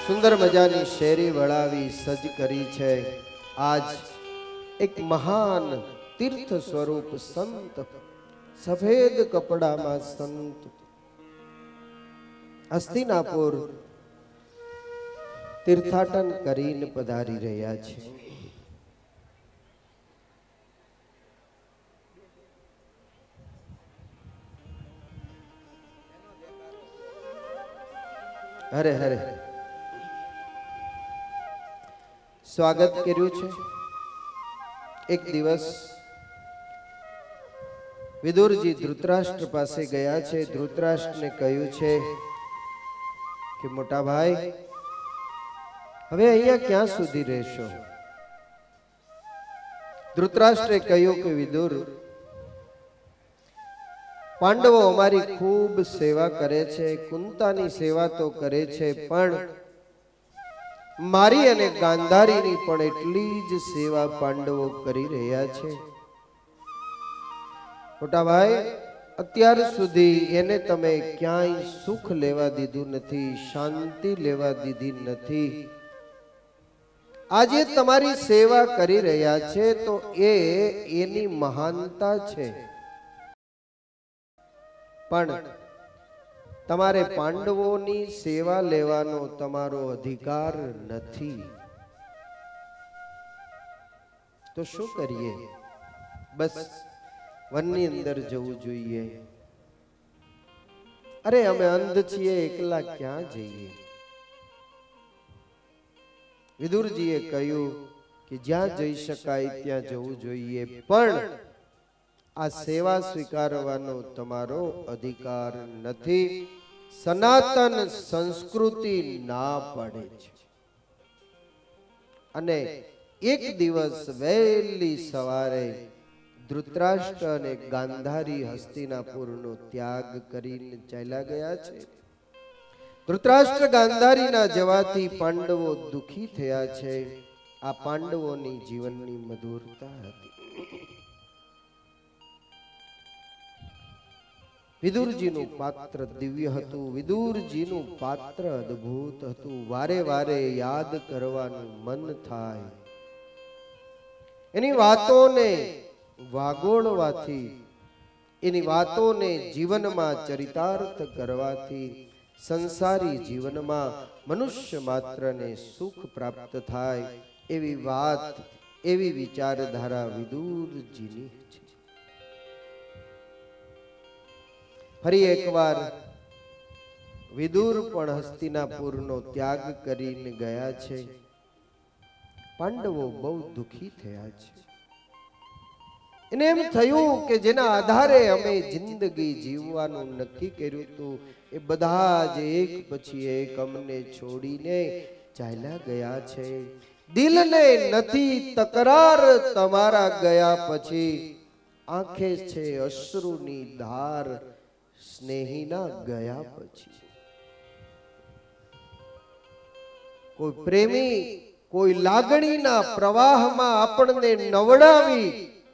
સુંદર મજાની શેરી વળાવી સજ કરી છે। આજ એક મહાન તીર્થ સ્વરૂપ સંત સફેદ કપડામાં સંત હસ્તિનાપુર તીર્થાટન કરીને પધારી રહ્યા છે। હરે હરે સ્વાગત કર્યું છે। એક દિવસ વિદુરજી ધૃતરાષ્ટ્ર પાસે ગયા છે। ધૃતરાષ્ટ્રને કહ્યું છે કે મોટા ભાઈ, હવે અહીંયા ક્યાં સુધી રહેશો? ધૃતરાષ્ટ્રે કહ્યું કે વિદુર, પાંડવો અમારી ખૂબ સેવા કરે છે, કુંતાની સેવા તો કરે છે, પણ મારી અને ગાંધારીની પણ એટલી જ સેવા પાંડવો કરી રહ્યા છે। મોટા ભાઈ, અત્યાર સુધી એને તમે ક્યાંય સુખ લેવા દીધું નથી, શાંતિ લેવા દીધી નથી। આજે તમારી સેવા કરી રહ્યા છે તો એની મહાનતા છે, પણ તમારે પાંડવોની સેવા લેવાનો તમારો અધિકાર નથી। તો શું કરીએ? બસ વનની અંદર જવું જોઈએ। અરે અમે અંધ છીએ, એકલા ક્યાં જઈએ? વિદુરજીએ કહ્યું કે જ્યાં જઈ શકાય ત્યાં જવું જોઈએ, પણ આ સેવા સ્વીકારવાનો તમારો અધિકાર નથી। સનાતન સંસ્કૃતિ ના પાડે છે। અને એક દિવસ વહેલી સવારે ધૃતરાષ્ટ્ર અને ગાંધારી હસ્તિનાપુરનો ત્યાગ કરીને ચાલ્યા ગયા છે। ધૃતરાષ્ટ્ર ગાંધારીના જવાથી પાંડવો દુખી થયા છે। આ પાંડવોની જીવનની મધુરતા હતી। વિદુરજીનું પાત્ર દિવ્ય હતું, વિદુરજીનું પાત્ર અદ્ભુત હતું। વારે વારે યાદ કરવાનું મન થાય। એની વાતોને વાગોળવાથી, એની વાતોને જીવનમાં ચરિતાર્થ કરવાથી સંસારી જીવનમાં મનુષ્ય માત્રને સુખ પ્રાપ્ત થાય। એવી વાત, એવી વિચારધારા વિદુરજીની છે। ફરી એકવાર વિદુર પણ હસ્તિનાપુરનો ત્યાગ કરીને ગયા છે। પાંડવો બહુ દુખી થયા છે। એને એમ થયું કે જેના આધારે અમે જિંદગી જીવવાનું નક્કી કર્યું હતું, એ બધા જ એક પછી એક અમને છોડીને ચાલ્યા ગયા છે। દિલને નથી તકરાર તમારા ગયા પછી, આંખે છે અશ્રુની ધાર સ્નેહીના ગયા પછી। કોઈ પ્રેમી કોઈ લાગણીના પ્રવાહમાં આપણને નવડાવી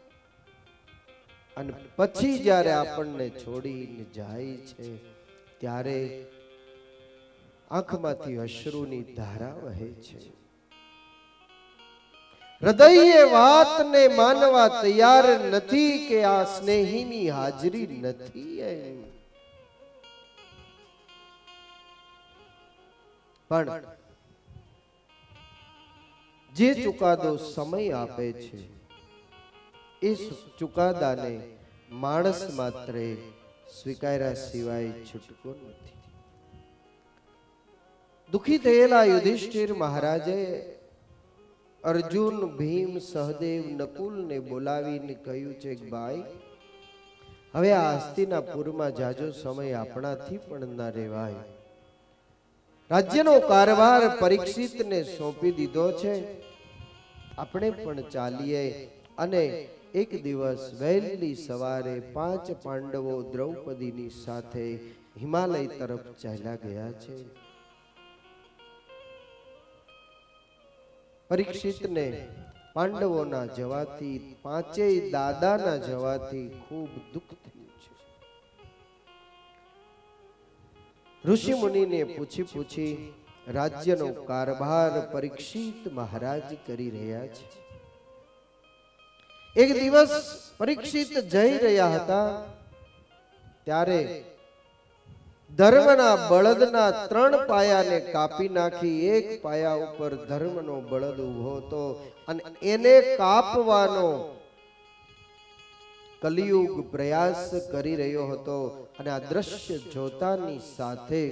અને પછી જ્યારે આપણને છોડીને જાય છે, ત્યારે આંખમાંથી અશ્રુની ધારા વહે છે। હૃદય વાતને માનવા તૈયાર નથી કે આ સ્નેહીની હાજરી નથી એમ, પણ જે ચુકાદો સમય આપે છે એ ચુકાદાને માણસ માત્રે સ્વીકાર્યા સિવાય છૂટકો નથી। દુખી થયેલા યુધિષ્ઠિર મહારાજે અર્જુન, ભીમ, સહદેવ, નકુલને બોલાવીને કહ્યું છે કે ભાઈ, હવે આ હસ્તિનાપુરમાં જાજો સમય આપણાથી પણ ના રહેવાય। રાજ્યનો કારભાર પરીક્ષિતને સોંપી દીધો છે, આપણે પણ ચાલીએ। અને એક દિવસ વહેલી સવારે 5 પાંડવો દ્રૌપદીની સાથે હિમાલય તરફ ચાલ્યા ગયા છે। પરીક્ષિતને પાંડવોના જવાથી, પાંચેય દાદાના જવાથી ખૂબ દુઃખ થયું છે। ઋષિ મુનિને પૂછી રાજ્યનો કારભાર પરીક્ષિત મહારાજ કરી રહ્યા છે. એક દિવસ પરીક્ષિત જઈ રહ્યા હતા ત્યારે ધર્મના બળદના 3 પાયાને કાપી નાખી એક પાયા ઉપર ધર્મનો બળદ ઊભો હતો અને એને કાપવાનો કલિયુગ પ્રયાસ કરી રહ્યો હતો. અને આ દ્રશ્ય જોતાની સાથે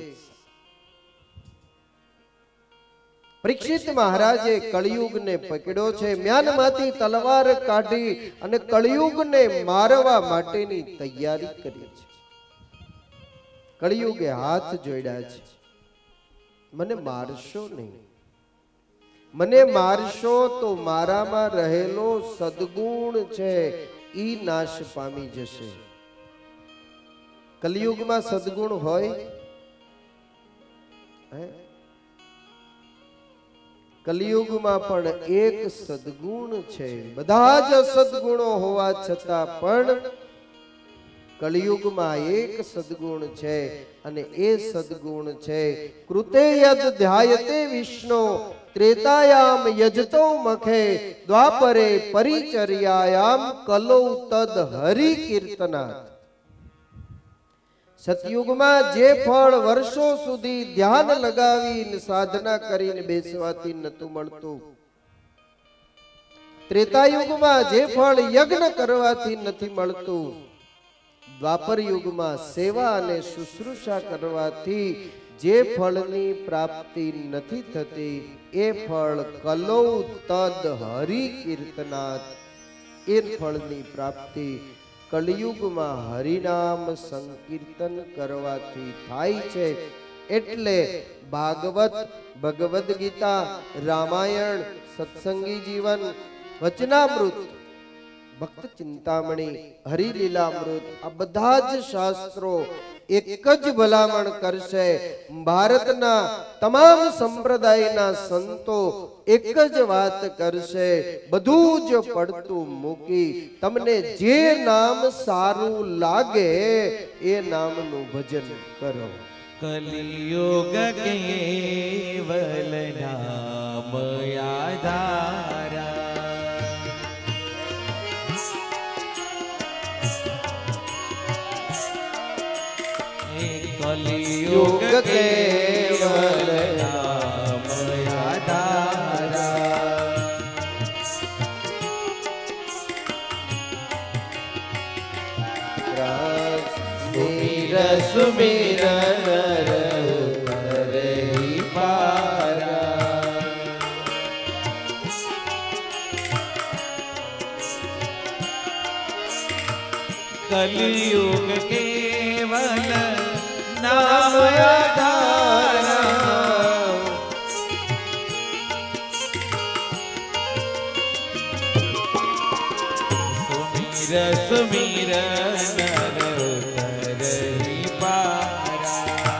પરીક્ષિત મહારાજે કળિયુગને પકડ્યો છે. મ્યાનમાંથી તલવાર કાઢી અને કળિયુગને મારવા માટેની તૈયારી કરી છે. કળિયુગે હાથ જોડ્યા છે, મને મારશો નહીં, મને મારશો તો મારામાં રહેલો સદગુણ છે ઈ નાશ પામી જશે. કલિયુગમાં સદગુણ હોય? કલિયુગમાં પણ એક સદગુણ છે. બધા જ સદગુણો હોવા છતાં પણ કલિયુગમાં એક સદગુણ છે અને એ સદગુણ છે કૃતે યદ ધ્યાયતે વિષ્ણુ ત્રેતાયામ યજતો મખે દ્વાપરે પરિચર્યાયામ કલૌ તદ હરિ કીર્તનાથ. સતયુગમાં જે ફળ વર્ષો સુધી ધ્યાન લગાવીને સાધના કરીને બેસવાથી નતું મળતું, ત્રેતાયુગમાં જે ફળ યજ્ઞ કરવાથી નથી મળતું, દ્વાપર યુગમાં સેવા અને શુશ્રૂષા કરવાથી જે ફળની પ્રાપ્તિ નથી થતી એ ફળ કલૌ તદ હરિ કીર્તનાથ, એ ફળની પ્રાપ્તિ કલિયુગમાં હરિનામ સંકીર્તન કરવાથી થાય છે. એટલે ભાગવત, ભગવદ ગીતા, રામાયણ, સત્સંગી જીવન, વચનામૃત, ભક્ત ચિંતામણી, હરિલીલામૃત આ બધા જ શાસ્ત્રો એક જ ભલામણ કરશે. ભારતના તમામ સંપ્રદાયના સંતો એક જ વાત કરશે, બધું જ પડતું મૂકી તમને જે નામ સારું લાગે એ નામનું ભજન કરો. કલિયુગ કેવલ નામ આધારા, કલિયુગ કેવલ નામ આધારા, સુમિર નર કરે પારા, કલિયુગ કેવલ નામ આધારા, સુમિર સુમિર નર કરે પારા.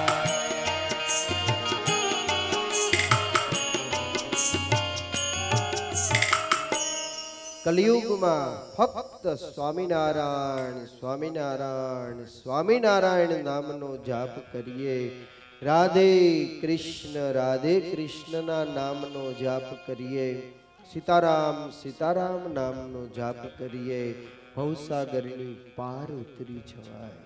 કલિયુગમાં ફક્ત સ્વામિનારાયણ સ્વામિનારાયણ સ્વામિનારાયણ નામનો જાપ કરીએ, રાધે કૃષ્ણના નામનો જાપ કરીએ, સીતારામ સીતારામ નામનો જાપ કરીએ, ભવસાગરની પાર ઉતરી જવાય.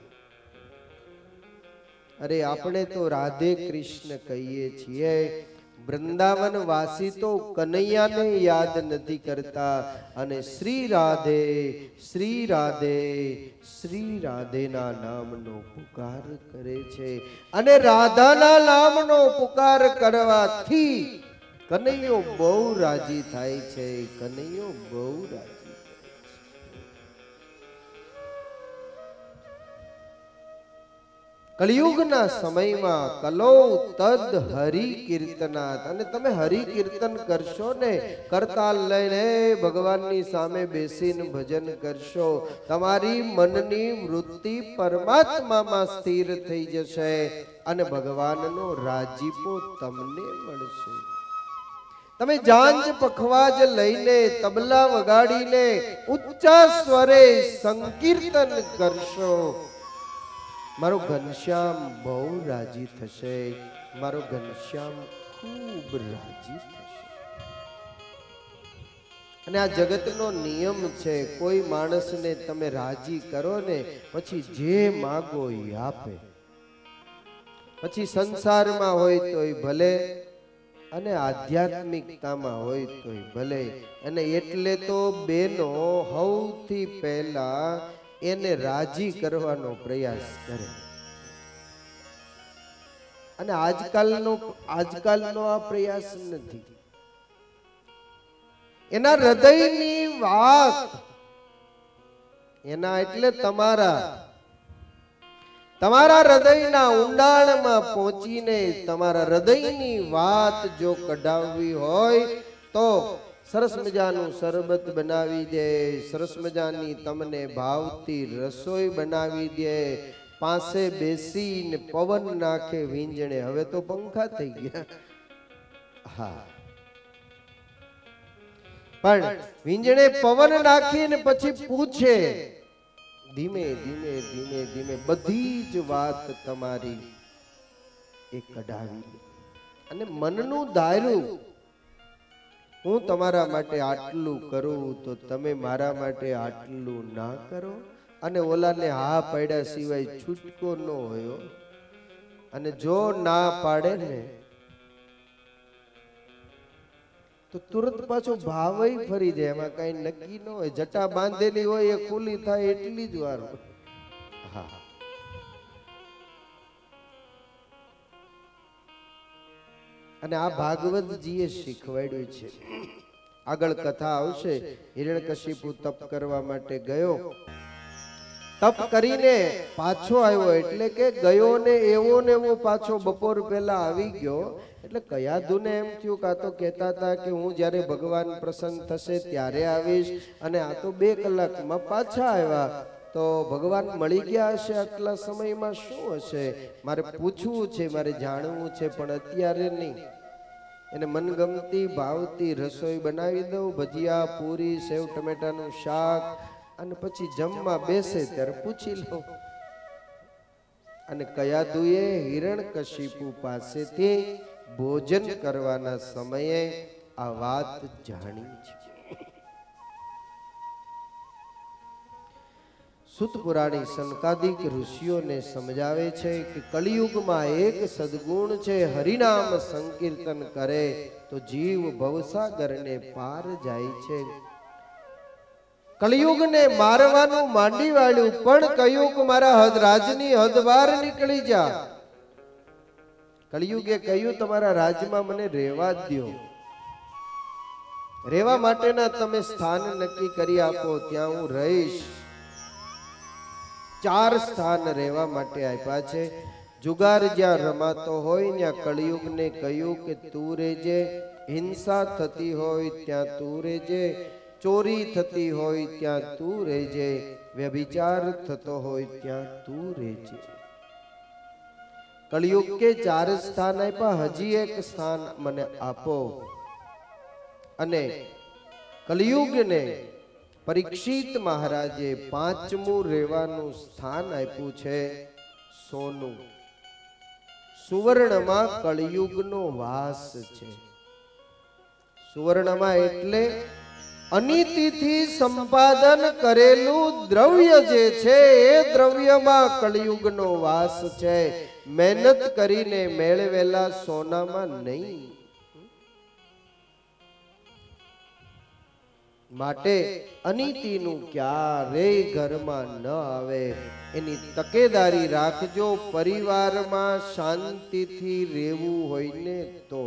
અરે આપણે તો રાધે કૃષ્ણ કહીએ છીએ, વૃંદાવન વાસી તો કનૈયાને યાદ નથી કરતા અને શ્રી રાધે શ્રી રાધે શ્રી રાધેના નામનો પુકાર કરે છે. અને રાધાના નામનો પુકાર કરવાથી કનૈયો બહુ રાજી થાય છે, કનૈયો બહુ રાજી. કલિયુગના સમયમાં કલૌ તદ હરિ કીર્તનાથ, અને તમે હરિ કીર્તન કરશો ને, કરતાલ લઈને ભગવાનની સામે બેસીને ભજન કરશો, તમારી મનની વૃત્તિ પરમાત્મામાં સ્થિર થઈ જશે અને ભગવાનનો રાજીપો તમને મળશે. તમે જાંજ પખવાજ લઈને, તબલા વગાડીને ઊંચા સ્વરે સંકીર્તન કરશો, મારો ઘનશ્યામ બહુ રાજી થશે, મારો ઘનશ્યામ ખૂબ રાજી થશે. અને આ જગતનો નિયમ છે, કોઈ માણસને તમે રાજી કરો ને પછી જે માગો એ આપે. પછી સંસારમાં હોય તોય ભલે અને આધ્યાત્મિકતામાં હોય તોય ભલે. અને એટલે તો બેનો સૌથી પહેલા એને રાજી કરવાનો પ્રયાસ કરે. અને આજકાલનો આ પ્રયાસ નથી. એના હૃદયની વાત, એના એટલે તમારા હૃદયના ઊંડાણમાં પહોંચીને તમારા હૃદયની વાત જો કઢાવવી હોય તો સરસ મજાનું શરબત બનાવી દે, સરસ મજાની તમને ભાવતી રસોઈ બનાવી દે, પાસે બેસીને પવન નાખે વીંજણે. હવે તો પંખા થઈ ગયા. હા, પણ વીંજણે પવન નાખીને પછી પૂછે, ધીમે ધીમે ધીમે ધીમે બધી જ વાત તમારી એ કઢાવી. અને મનનું દાયરું, હું તમારા માટે આટલું કરું તો તમે મારા માટે આટલું ના કરો. અને ઓલાને હા પાડ્યા સિવાય છૂટકો ન હોય. અને જો ના પાડે ને તો તુરંત પાછો ભાવય ફરી જાય. એમાં કઈ નક્કી ન હોય. જટા બાંધેલી હોય એ ખુલ્લી થાય એટલી જ વાર. હા, અને આ ભાગવતજીએ શીખવાડ્યું છે. આગળ કથા આવશે. હિરણ્યકશિપુ તપ કરવા માટે ગયો, તપ કરીને પાછો આવ્યો. એટલે કે ગયો ને એવો પાછો બપોર પહેલા આવી ગયો. એટલે કયાધુને એમ થયું કે આ તો કહેતા હતા કે હું જ્યારે ભગવાન પ્રસન્ન થશે ત્યારે આવીશ, અને આ તો 2 કલાકમાં પાછા આવ્યા. તો ભગવાન મળી ગયા હશે આટલા સમયમાં, શું હશે? મારે પૂછવું છે, મારે જાણવું છે, પણ અત્યારે નહીં. એને મનગમતી ભાવતી રસોઈ બનાવી દઉં, ભજીયા, પૂરી, સેવ ટમેટાનું શાક, અને પછી જમવા બેસે ત્યારે પૂછી લઉં. અને કયાદુએ હિરણ્યકશિપુ પાસેથી ભોજન કરવાના સમયે આ વાત જાણી છે. સુત પુરાણી સનકાદિક ઋષિઓને સમજાવે છે કે કલિયુગમાં એક સદગુણ છે, હરિનામ સંકીર્તન કરે તો જીવ ભવસાગરને પાર જાય છે. કલિયુગને મારવાનું માંડી વાળ્યું, પણ કયુગ મારા રાજની હદ બહાર નીકળી જા. કલિયુગે કહ્યું તમારા રાજમાં મને રહેવા દ્યો. રહેવા માટેના તમે સ્થાન નક્કી કરી આપો, ત્યાં હું રહીશ. 4 સ્થાન રહેવા માટે આપ્યા છે. જુગાર જ્યાં રમાતો હોય ત્યાં કલિયુગને કહ્યું કે તું રહેજે. હિંસા થતી હોય ત્યાં તું રહેજે. ચોરી થતી હોય ત્યાં તું રહેજે. વ્યભિચાર થતો હોય ત્યાં તું રહેજે. કલિયુગ કે 4 સ્થાન આપ્યા, હજી એક સ્થાન મને આપો. અને કલિયુગને પરીક્ષિત મહારાજે 5મું રહેવાનું સ્થાન આપ્યું છે, સોનું. સુવર્ણમાં કલિયુગનો વાસ છે. સુવર્ણમાં એટલે અનિતિથી સંપાદન કરેલું દ્રવ્ય જે છે એ દ્રવ્યમાં કલિયુગનો વાસ છે. મહેનત કરીને મેળવેલા સોનામાં નહીં. માટે અનિતિનું ક્યારેય ઘરમાં ન આવે એની તકેદારી રાખજો. પરિવારમાં શાંતિથી રહેવું હોય ને તો.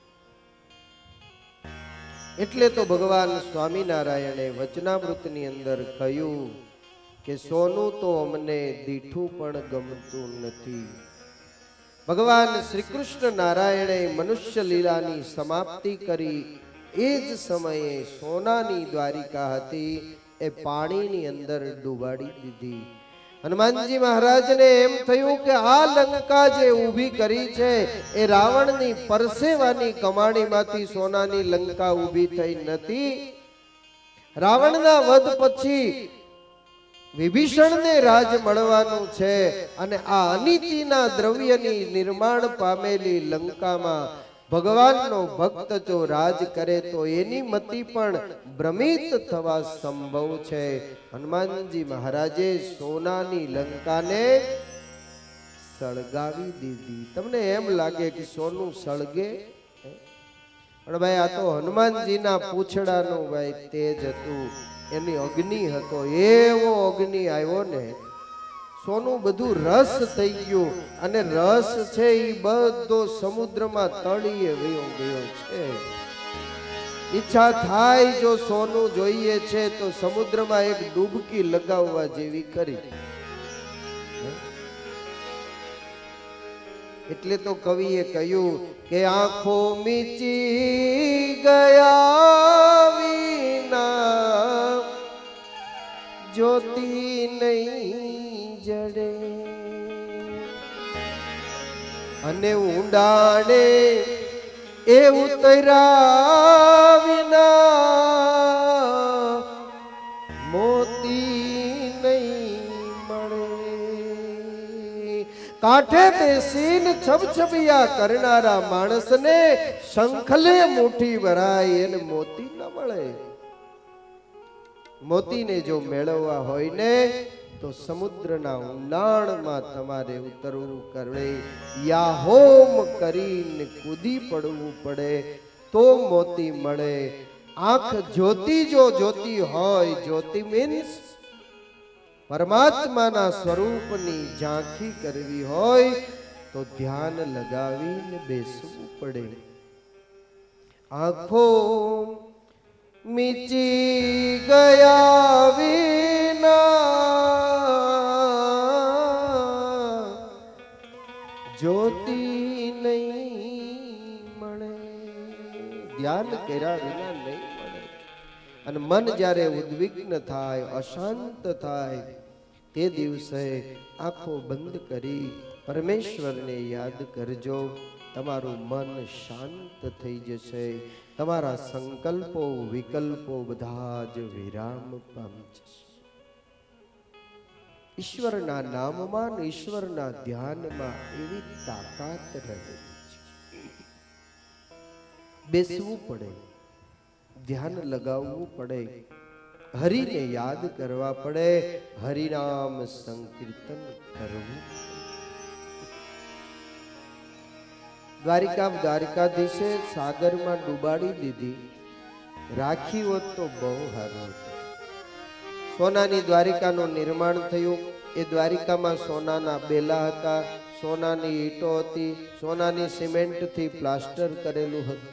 એટલે તો ભગવાન સ્વામિનારાયણે વચનામૃતની અંદર કહ્યું કે સોનું તો અમને દીઠું પણ ગમતું નથી. ભગવાન શ્રી કૃષ્ણ નારાયણે મનુષ્ય લીલાની સમાપ્તિ કરી એ જ સમયે સોનાની દ્વારિકા હતી એ પાણીની અંદર ડૂબાડી દીધી. હનુમાનજી મહારાજને એમ થયું કે આ લંકા જે ઊભી કરી છે એ રાવણની પરસેવાની કમાણીમાંથી સોનાની લંકા ઊભી થઈ નથી. રાવણના વધ પછી વિભીષણને રાજ મળવાનું છે અને આ અનિતિના દ્રવ્યની નિર્માણ પામેલી લંકામાં ભગવાનનો ભક્ત જો રાજ કરે તો એની મતિ પણ ભ્રમિત થવા સંભવ છે. હનુમાનજી મહારાજે સોનાની લંકાને સળગાવી દીધી. તમને એમ લાગે કે સોનું સળગે? પણ ભાઈ આ તો હનુમાનજીના પૂંછડાનું ભાઈ તેજ હતું, એની અગ્નિ હતો. એવો અગ્નિ આવ્યો ને, સોનું બધું રસ થઈ ગયું અને રસ છે એ બધો સમુદ્રમાં તળીએ વયો ગયો છે. ઈચ્છા થાય જો સોનું જોઈએ છે તો સમુદ્રમાં એક ડૂબકી લગાવવા જેવી કરી. એટલે તો કવિએ કહ્યું કે આંખો મીચી ગયા વિના જ્યોતિ નહીં જડે, અને ઊંડાણે એ ઉતર્યા વિના મોતી નહીં મળે. કાંઠે બેસીને છબછબિયા કરનારા માણસને શંખલે મુઠ્ઠી ભરાય એને મોતી ન મળે. મોતીને જો મેળવવા હોય ને તો સમુદ્રના ઊંડાણમાં તમારે ઉતરવું પડે, યાહોમ કરીને કૂદી પડવું પડે તો મોતી મળે. આંખ જ્યોતિ જો જ્યોતિ હોય, જ્યોતિ મીન્સ પરમાત્માના સ્વરૂપની ઝાંખી કરવી હોય તો ધ્યાન લગાવીને બેસવું પડે. આંખો મીચી ગયા વિના જ્યોતિ નહીં મળે. ધ્યાન કર્યા વિના નહીં મળે. અને મન જ્યારે ઉદ્વિગ્ન થાય, અશાંત થાય, તે દિવસે આંખો બંધ કરી પરમેશ્વરને યાદ કરજો. તમારું મન શાંત થઈ જશે. તમારા સંકલ્પો વિકલ્પો બધા જ વિરામ પામી જશે. ઈશ્વરના નામમાં, ઈશ્વરના ધ્યાનમાં એવી તાકાત રહેલી છે. બેસવું પડે, ધ્યાન લગાવવું પડે, હરિને યાદ કરવા પડે, હરિનામ સંકીર્તન કરવું. દ્વારિકાધીશે સાગરમાં ડૂબાડી દીધી. રાખી હોત તો બહુ સારું હતું. સોનાની દ્વારિકાનું નિર્માણ થયું. એ દ્વારિકામાં સોનાના બેલા હતા, સોનાની ઈંટો હતી, સોનાની સિમેન્ટથી પ્લાસ્ટર કરેલું હતું.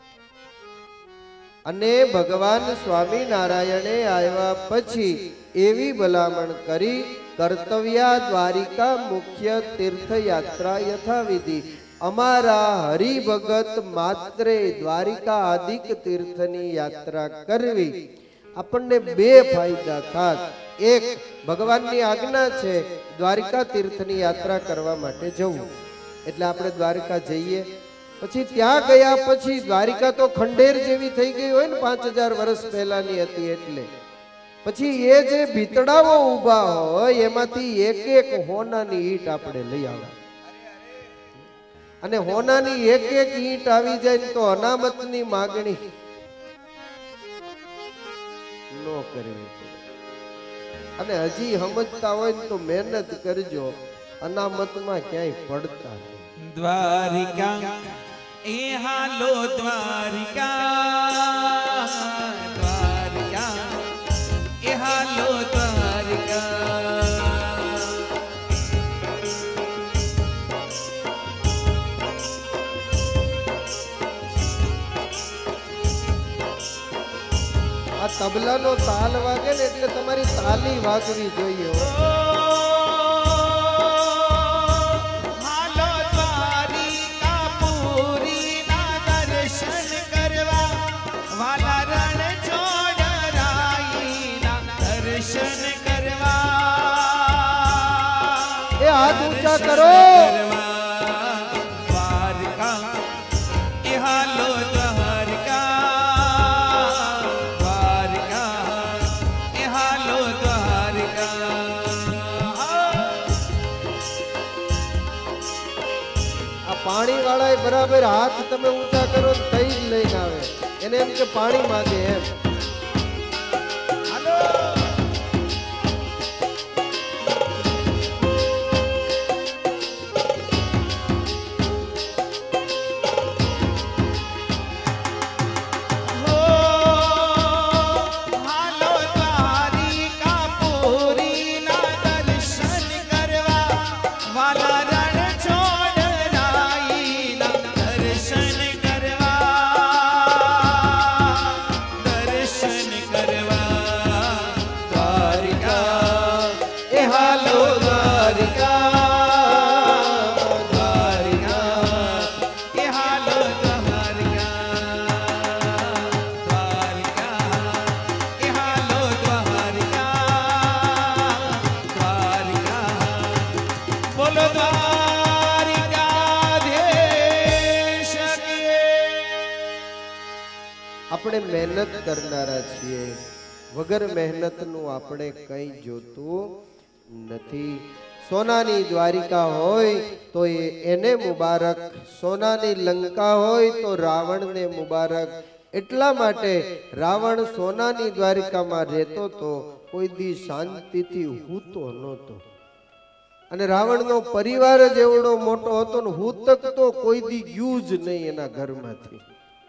અને ભગવાન સ્વામિનારાયણે આવ્યા પછી એવી ભલામણ કરી, કર્તવ્યા દ્વારિકા મુખ્ય તીર્થયાત્રા યથાવિધિ. અમારા હરિભગત માત્રે દ્વારિકા આદિક તીર્થની યાત્રા કરવી. આપણને બે ફાયદા થાત. એક, ભગવાનની આજ્ઞા છે દ્વારિકા તીર્થની યાત્રા કરવા માટે જવું, એટલે આપણે દ્વારકા જઈએ. પછી ત્યાં ગયા પછી દ્વારિકા તો ખંડેર જેવી થઈ ગઈ હોય ને, 5000 વર્ષ પહેલાની હતી. એટલે પછી એ જે ભીતડાઓ ઊભા હોય એમાંથી એક એક હોનાની ઈંટ આપણે લઈ આવવા. અને હોનાની એક એક ઈંટ આવી જાય તો અનામતની માગણી ન કરવી પડે. અને હજી સમજતા હોય તો મહેનત કરજો, અનામતમાં ક્યાંય પડતા નહીં. દ્વારિકા એ હાલો દ્વારિકા, દ્વારિકા એ હાલો દ્વારિકા. આ તબલાનો તાલ વાગે ને એટલે તમારી તાલી વાગવી જોઈએ. હાલો દ્વારિકા પુરી ના દર્શન કરવા, વાલા રણ છોડરાઈ ના દર્શન કરવા. એ હાથ ઊંચા કરો. દ્વારકા એ હાલો દ્વારકા, પાણી વાળા બરાબર હાથ તમે ઊંચા કરો તઈ જ લઈને આવે. એને એમ કે પાણી માંગે એમ. હાલો આપણે મહેનત કરનારા છીએ. વગર મહેનતનું આપણે કંઈ જોતું નથી. સોનાની દ્વારિકા હોય તો એને મુબારક, સોનાની લંકા હોય તો રાવણને મુબારક. એટલા માટે રાવણ સોનાની દ્વારિકામાં રહેતો તો કોઈ દી શાંતિથી હૂતો નહોતો. અને રાવણનો પરિવાર જ એવડો મોટો હતો ને હૂતક તો કોઈ દી ગયું જ નહીં એના ઘરમાંથી.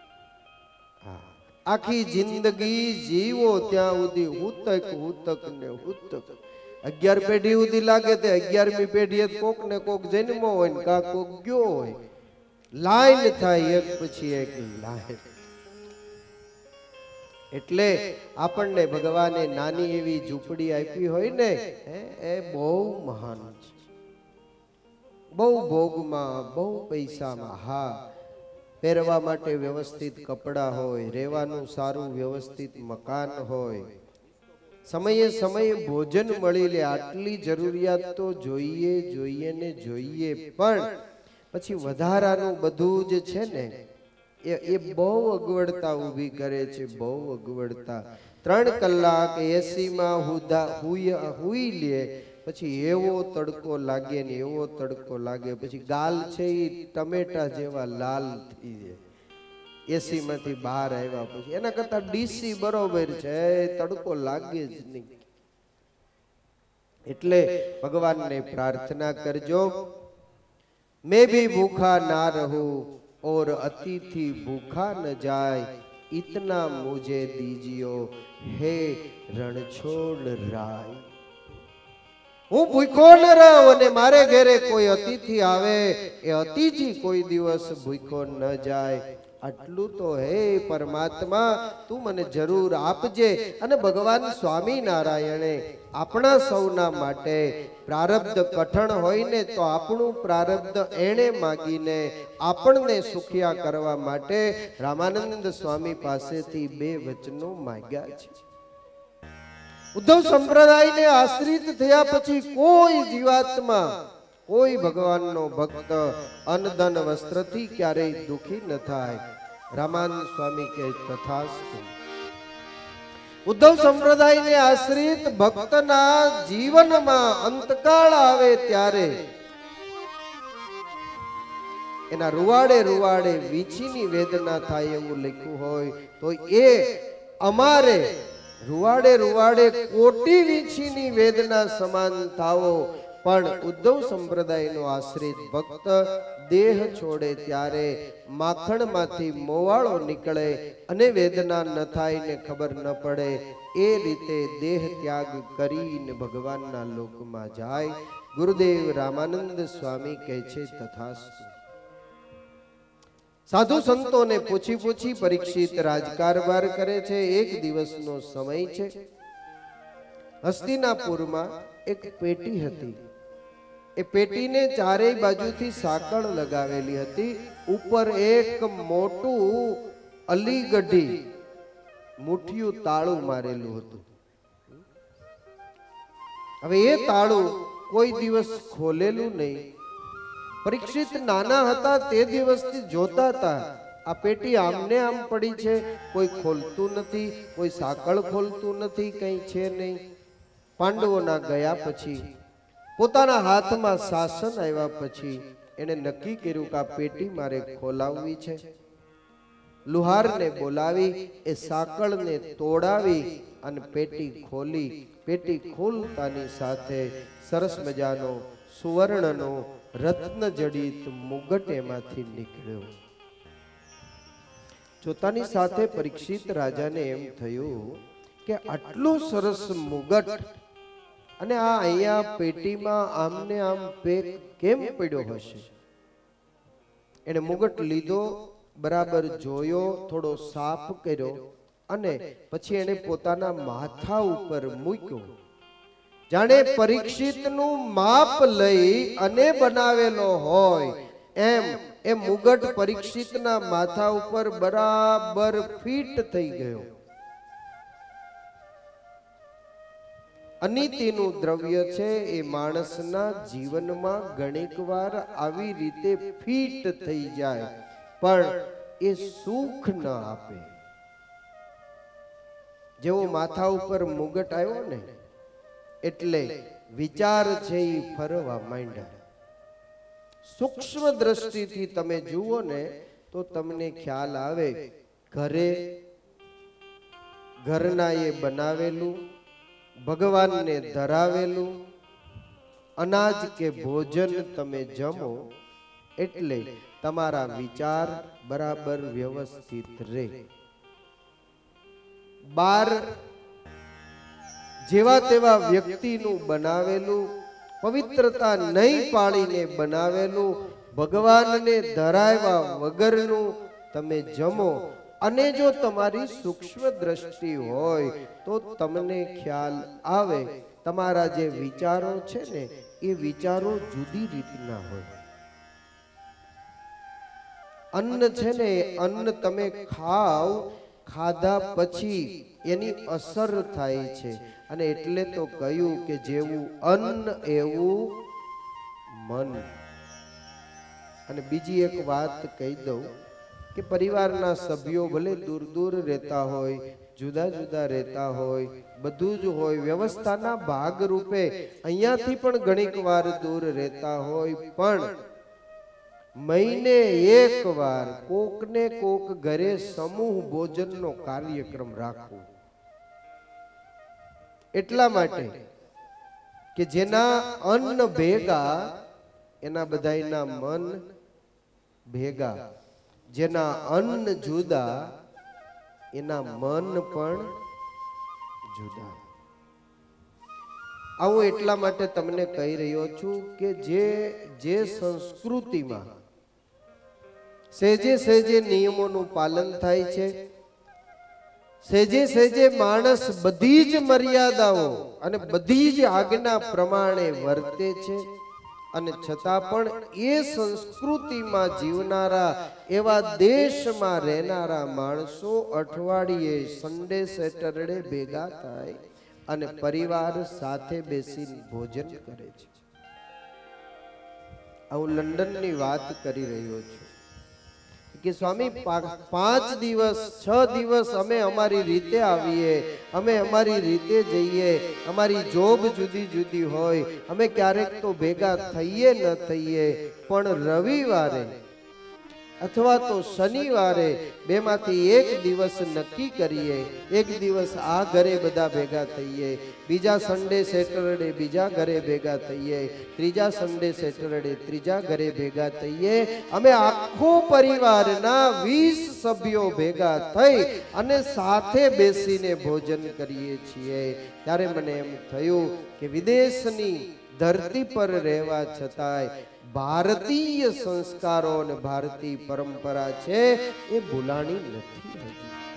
આખી જિંદગી જીવો ત્યાં સુધી હૂતક હૂતક ને હૂતક. 11 પેઢી સુધી લાગે તે 11મી પેઢીએ કોક ને કોક જન્મો હોય ને કા કોક ગયો હોય. લાઈન થાય એક પછી એક લાઈન. એટલે આપણને ભગવાને નાની એવી ઝૂંપડી આપી હોય ને એ બહુ મહાન છે. બહુ ભોગમાં, બહુ પૈસામાં. હા, પહેરવા માટે વ્યવસ્થિત કપડાં હોય, રહેવાનું સારું વ્યવસ્થિત મકાન હોય, સમયે સમયે ભોજન મળી લે, આટલી જરૂરિયાત તો જોઈએ જોઈએ ને જોઈએ. પણ પછી વધારાનું બધું જ છે ને એ બહુ અગવડતા ઊભી કરે છે. બહુ અગવડતા. 3 કલાક એસીમાં હુઈ લે પછી એવો તડકો લાગે ને એવો તડકો લાગે. પછી ગાલ છે એ ટમેટા જેવા લાલ થઈ જાય એસી માંથી બહાર આવ્યા પછી. એના કરતા ડીસી બરોબર છે, તડકો લાગે જ નહીં. એટલે ભગવાનને પ્રાર્થના કરજો, मैं भी भूखा ना रहूं और अतिथि भूखा न जाए, इतना मुझे दीजियो हे रणछोड़ राय. હું ભૂખ્યો ન રહું અને મારે ઘરે કોઈ અતિથિ આવે એ અતિથિ કોઈ દિવસ ભૂખ્યો ન જાય. આટલું તો હે પરમાત્મા તું મને જરૂર આપજે. અને ભગવાન સ્વામિનારાયણે આપણા સૌના માટે પ્રારબ્ધ કઠણ હોય ને તો આપણું પ્રારબ્ધ એણે માગીને આપણને સુખિયા કરવા માટે રામાનંદ સ્વામી પાસેથી 2 વચનો માંગ્યા છે. ઉદ્ધવ સંપ્રદાયને આશ્રિત થયા પછી કોઈ જીવાત્મા, કોઈ ભગવાનનો ભક્ત અન્ન ધન વસ્ત્રથી ક્યારેય દુખી ન થાય. રામાનંદ સ્વામી કહે તથાસ્તુ. ઉદ્ધવ સંપ્રદાયને આશ્રિત ભક્તના જીવનમાં અંતકાળ આવે ત્યારે એના રૂવાડે રૂવાડે વીછીની વેદના થાય એવું લખ્યું હોય તો એ અમારે રૂવાડે રૂવાડે કોટી વીછીની વેદના સમાન થાવો. પણ ઉદ્ધવ સંપ્રદાયનો આશ્રિત ભક્ત દેહ છોડે ત્યારે માખણમાંથી મોવાળો નીકળે અને વેદના ન થાય ને ખબર ન પડે એ રીતે દેહ ત્યાગ કરીને ભગવાનના લોકમાં જાય. ગુરુદેવ રામાનંદ સ્વામી કહે છે તથાસ્તુ. સાધુ સંતોને પૂછી પૂછી પરીક્ષિત રાજકારભાર કરે છે. એક દિવસનો સમય છે. હસ્તિનાપુરમાં એક પેટી હતી. એ પેટીને ચારેય બાજુથી સાંકળ લગાવેલી હતી. ઉપર એક મોટું અલીગઢી મુઠિયું તાળું મારેલું હતું. હવે એ તાળું કોઈ દિવસ ખોલેલું નહીં. પરીક્ષિત નાના હતા તે દિવસથી જોતા હતા આ પેટી આમને આમ પડી છે, કોઈ ખોલતું નથી, કોઈ સાંકળ ખોલતું નથી, કઈ છે નહીં. પાંડવોના ગયા પછી પોતાના હાથમાં શાસન આવ્યા પછી એને નક્કી કર્યું કે આ પેટી મારે ખોલાવવી છે. લુહારને બોલાવી એ સાંકળને તોડાવી અને પેટી ખોલી. પેટી ખોલતાની સાથે સરસ મજાનો સુવર્ણનો રત્ન જડિત મુગટ એમાંથી નીકળ્યો. જોતાની સાથે પરીક્ષિત રાજાને એમ થયું કે આટલો સરસ મુગટ અને આ અહીંયા પેટીમાં આમને આમ પેક કેમ પડ્યો હશે? એને મુગટ લીધો, બરાબર જોયો, થોડો સાફ કર્યો અને પછી એને પોતાના માથા ઉપર મૂક્યો. જાણે પરીક્ષિતનું માપ લઈ અને બનાવેલો હોય એમ એ મુગટ પરીક્ષિતના માથા ઉપર બરાબર ફિટ થઈ ગયો. અનિતિનું દ્રવ્ય છે એ માણસના જીવનમાં ઘણીક વાર આવી રીતે ફિટ થઈ જાય પણ એ સુખ ન આપે. જેવો માથા ઉપર મુગટ આવ્યો ને એટલે વિચાર છે એ ફરવા માંડ્યા. સૂક્ષ્મ દ્રષ્ટિથી તમે જુઓ ને તો તમને ખ્યાલ આવે ઘરના એ બનાવેલું, ભગવાનને ધરાવેલું અનાજ કે ભોજન તમે જમો એટલે તમારા વિચાર બરાબર વ્યવસ્થિત રહે. બાર જેવા તેવા વ્યક્તિનું બનાવેલું, પવિત્રતા નહીં પાળીને બનાવેલું, ભગવાનને ધરાવ્યા વગરનું તમે જમો અને જો તમારી સૂક્ષ્મ દ્રષ્ટિ હોય તો તમને ખ્યાલ આવે તમારા જે વિચારો છે ને એ વિચારો જુદી રીતના હોય. અન્ન છે ને અન્ન તમે ખાવ, ખાધા પછી એની અસર થાય છે અને એટલે તો કહ્યું કે જેવું અન્ન એવું મન. અને બીજી એક વાત કહી દઉં કે પરિવારના સભ્યો ભલે દૂર દૂર રહેતા હોય, જુદા જુદા રહેતા હોય, બધું જ હોય, વ્યવસ્થાના ભાગ રૂપે અહીંયાથી પણ ઘણીક વાર દૂર રહેતા હોય, પણ મહિને એક વાર કોક ને કોક ઘરે સમૂહ ભોજનનો કાર્યક્રમ રાખવો. એટલા માટે કે જેના અન્ન ભેગા એના બધાયના મન ભેગા, જેના અન્ન જુદા એના મન પણ જુદા. આવું એટલા માટે તમને કહી રહ્યો છું કે જે સંસ્કૃતિમાં સહેજે સહેજે નિયમોનું પાલન થાય છે, સહેજે સહેજે માણસ બધી જ મર્યાદાઓ અને બધી જ આજ્ઞા પ્રમાણે વર્તે છે અને છતાં પણ એ સંસ્કૃતિમાં જીવનારા એવા દેશમાં રહેનારા માણસો અઠવાડિયે સન્ડે સેટરડે ભેગા થાય અને પરિવાર સાથે બેસીને ભોજન કરે છે. હું લંડનની વાત કરી રહ્યો છું કે સ્વામી 5 દિવસ 6 દિવસ અમે અમારી રીતે આવીએ, અમે અમારી રીતે જઈએ, અમારી જોબ જુદી જુદી હોય, અમે ક્યારેક તો ભેગા થઈએ ન થઈએ, પણ રવિવારે અથવા તો શનિવારે બેમાંથી એક દિવસ નક્કી કરીએ. એક દિવસ આ ઘરે બધા ભેગા થઈએ, બીજા સન્ડે સેટરડે બીજા ઘરે ભેગા થઈએ, ત્રીજા સન્ડે સેટરડે ત્રીજા ઘરે ભેગા થઈએ. અમે આખો પરિવારના 20 સભ્યો ભેગા થઈ અને સાથે બેસીને ભોજન કરીએ છીએ. ત્યારે મને એમ થયું કે વિદેશની ધરતી પર રહેવા છતાંય ભારતીય સંસ્કારો અને ભારતીય પરંપરા છે એ ભૂલાણી નથી.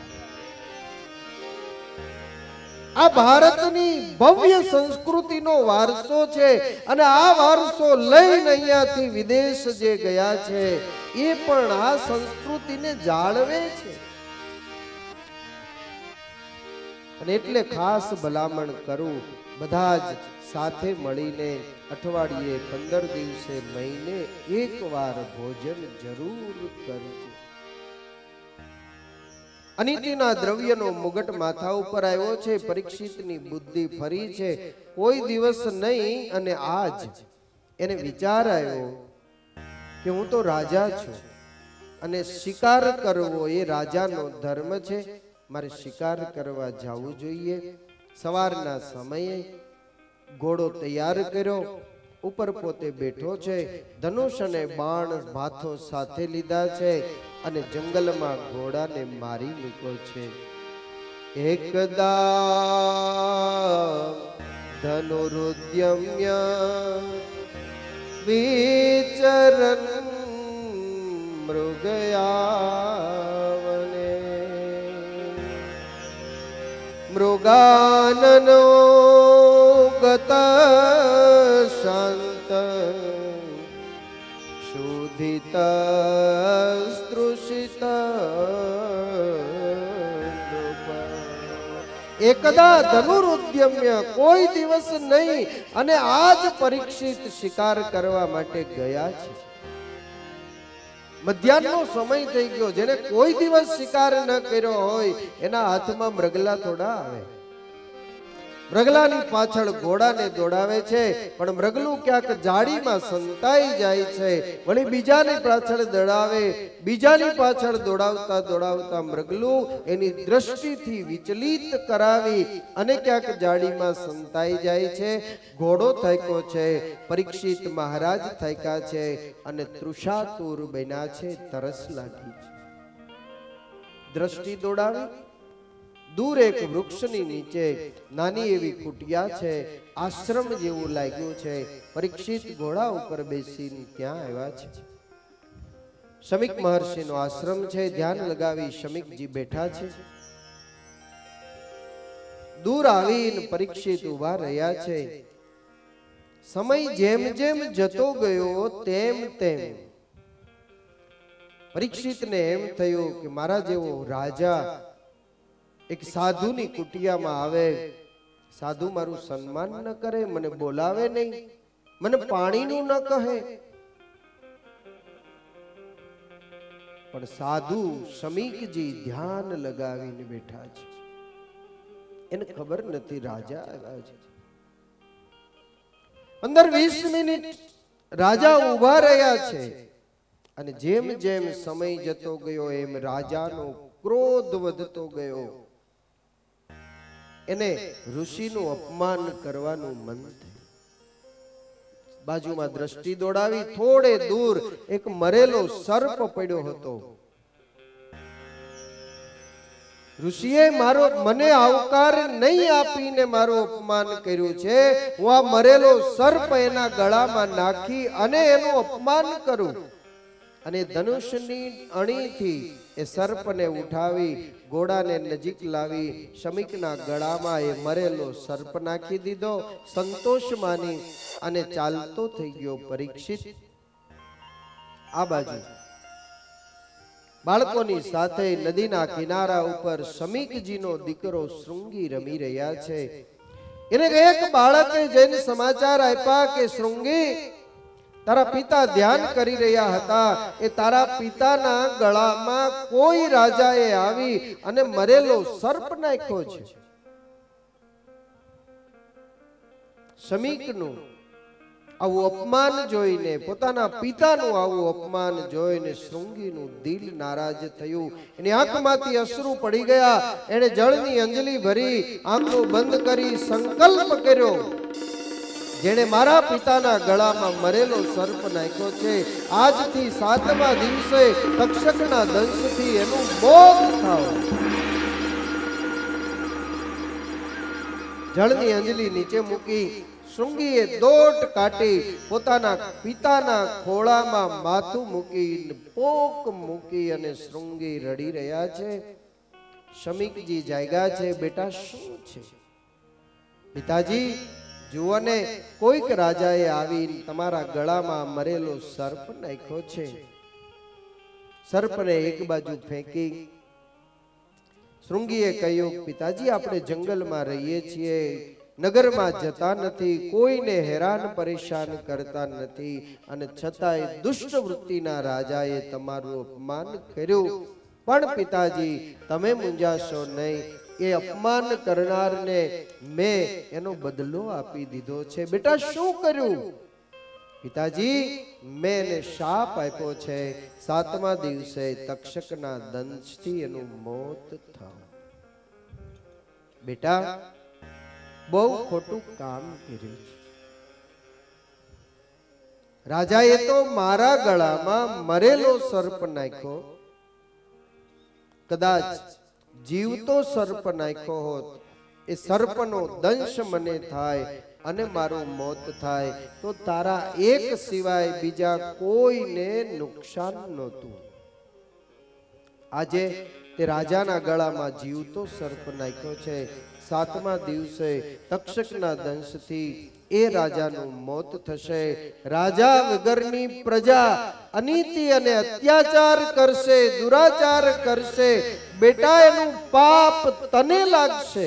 આ ભારતની ભવ્ય સંસ્કૃતિનો વારસો છે અને આ વારસો લઈને અહીંયાથી વિદેશ જે ગયા છે એ પણ આ સંસ્કૃતિને જાળવે છે. અને એટલે ખાસ ભલામણ કરું, બધા જ સાથે મળીને અઠવાડિયે 15 દિવસે મહિને એક વાર ભોજન જરૂર કરજો. અનિતિના દ્રવ્યનો મુગટ માથા ઉપર આવ્યો છે, પરીક્ષિતની બુદ્ધિ ફરી છે. કોઈ દિવસ નહીં અને આજ એને વિચાર આવ્યો કે હું તો રાજા છું અને શિકાર કરવો એ રાજાનો ધર્મ છે, મારે શિકાર કરવા જવું જોઈએ. સવારના સમયે ઘોડો તૈયાર કર્યો, ઉપર પોતે બેઠો છે, ધનુષ અને બાણ ભાથો સાથે લીધા છે અને જંગલમાં ઘોડાને મારી મૂક્યો છે. એકદા ધનુરુદ્યમ્ય વિચરન મૃગયાવને મૃગાનનો ગત શાંત શુદ્ધિત સ્તૃષિત એકદા ધનુરુદ્યમ્ય, કોઈ દિવસ નહીં, અને આજ પરીક્ષિત શિકાર કરવા માટે ગયા છે. મધ્યાહનનો સમય થઈ ગયો, જેને કોઈ દિવસ શિકાર ન કર્યો હોય એના હાથમાં મૃગલા થોડા આવે. મૃગલાની પાછળ ઘોડાને દોડાવે છે, પણ મૃગલું ક્યાંક જાડીમાં સંતાઈ જાય છે. વળી બીજાની પાછળ દોડાવે, બીજાની પાછળ દોડાવતા દોડાવતા મૃગલું એની દ્રષ્ટિથી વિચલિત કરાવી અને ક્યાંક જાડીમાં સંતાઈ જાય છે. ઘોડો થાક્યો છે, પરીક્ષિત મહારાજ થાક્યા છે અને તૃષાતુર બન્યા છે, તરસ લાગી છે. દ્રષ્ટિ દોડાવી, દૂર એક વૃક્ષની નીચે નાની એવી કુટિયા છે, આશ્રમ જેવું લાગ્યું છે. પરીક્ષિત ઘોડા ઉપર બેસીને ત્યાં આવ્યા છે. શમીક મહર્ષિનો આશ્રમ છે, ધ્યાન લગાવી શમીકજી બેઠા છે. દૂર આવીને પરીક્ષિત ઉભા રહ્યા છે. સમય જેમ જેમ જતો ગયો તેમ તેમ પરીક્ષિતને એમ થયું કે મારા જેવો રાજા એક સાધુની કુટિયામાં આવે, સાધુ મારું સન્માન ન કરે, મને બોલાવે નહીં, મને પાણીનું ન કહે. પણ સાધુ શમીકજી ધ્યાન લગાવીને બેઠા છે. એને ખબર નથી રાજા આવ્યા છે. 15-20 મિનિટ રાજા ઉભા રહ્યા છે અને જેમ જેમ સમય જતો ગયો એમ રાજાનો ક્રોધ વધતો ગયો. એને ઋષિનું અપમાન કરવાનું મન થયું. બાજુમાં દ્રષ્ટિ દોડાવી, થોડે દૂર એક મરેલો સર્પ પડ્યો હતો. ઋષિએ મને આવકાર નહીં આપીને મારું અપમાન કર્યું છે. હું આ મરેલો સર્પ એના ગળામાં નાખી અને એનું અપમાન કરું. અને ધનુષની અણીથી એ સર્પને ઉઠાવી ઘોડાને નજીક લાવી શમીકના ગળામાં એ મરેલો સર્પ નાખી દીધો. સંતોષ માની અને ચાલતો થઈ ગયો પરીક્ષિત. આ બાજુ બાળકોની સાથે નદીના કિનારા ઉપર શમીકજીનો દીકરો શૃંગી રમી રહ્યા છે. એને એક બાળકે જઈને સમાચાર આપ્યા કે શૃંગી, તારા પિતા ધ્યાન કરી રહ્યા હતા, એ તારા પિતાના ગળામાં કોઈ રાજાએ આવી અને મરેલો સર્પ નાખ્યો છે. શમીકનું આવું અપમાન જોઈને, પોતાના પિતાનું આવું અપમાન જોઈને શૃંગીનું દિલ નારાજ થયું. એની આંખમાંથી અશ્રુ પડી ગયા. એને જળની અંજલિ ભરી આંખો બંધ કરી સંકલ્પ કર્યો, જેણે મારા પિતાના ગળામાં મરેલો સર્પ નાખ્યો છે, આજથી 7મા દિવસે તક્ષકના દંશથી એનું મોત થાવ. જળની અંજલિ નીચે મૂકી શૃંગીએ દોટ કાઢી પોતાના પિતાના ખોળામાં માથું મૂકી પોક મૂકી અને શૃંગી રડી રહ્યા છે. શમીકજી જાગ્યા છે. બેટા શું છે? પિતાજી જુઓ ને, કોઈક રાજાએ આવી તમારા ગળામાં મરેલો સર્પ નાખ્યો છે. સર્પને એક બાજુ ફેંકી શૃંગીએ કહ્યું, પિતાજી આપણે જંગલમાં રહીએ છીએ, નગરમાં જતા નથી, કોઈને હેરાન પરેશાન કરતા નથી, અને છતાંય દુષ્ટ વૃત્તિના રાજાએ તમારું અપમાન કર્યું. પણ પિતાજી તમે મૂંઝાશો નહીં, એ અપમાન કરનારને મેં એનો બદલો આપી દીધો છે. બેટા શું કર્યું? પિતાજી મેં એને શાપ આપ્યો છે, 7મા દિવસે તક્ષકના દંશથી એનું મોત થાય. બેટા બહુ ખોટું કામ કર્યું છે. રાજાએ તો મારા ગળામાં મરેલો સર્પ નાખ્યો. કદાચ જીવતો સર્પ નાખ્યો હોત, એ સર્પનો દંશ મને થાય અને મારું મોત થાય તો તારા એક સિવાય બીજા કોઈને નુકસાન નહોતું. આજે તે રાજાના ગળામાં જીવતો સર્પ નાખ્યો છે. 7મા દિવસે તક્ષકના દંશથી એ રાજાનું મોત થશે. રાજા વગરની પ્રજા અનીતિ અને અત્યાચાર કરશે, દુરાચાર કરશે. બેટા એનું પાપ તને લાગશે.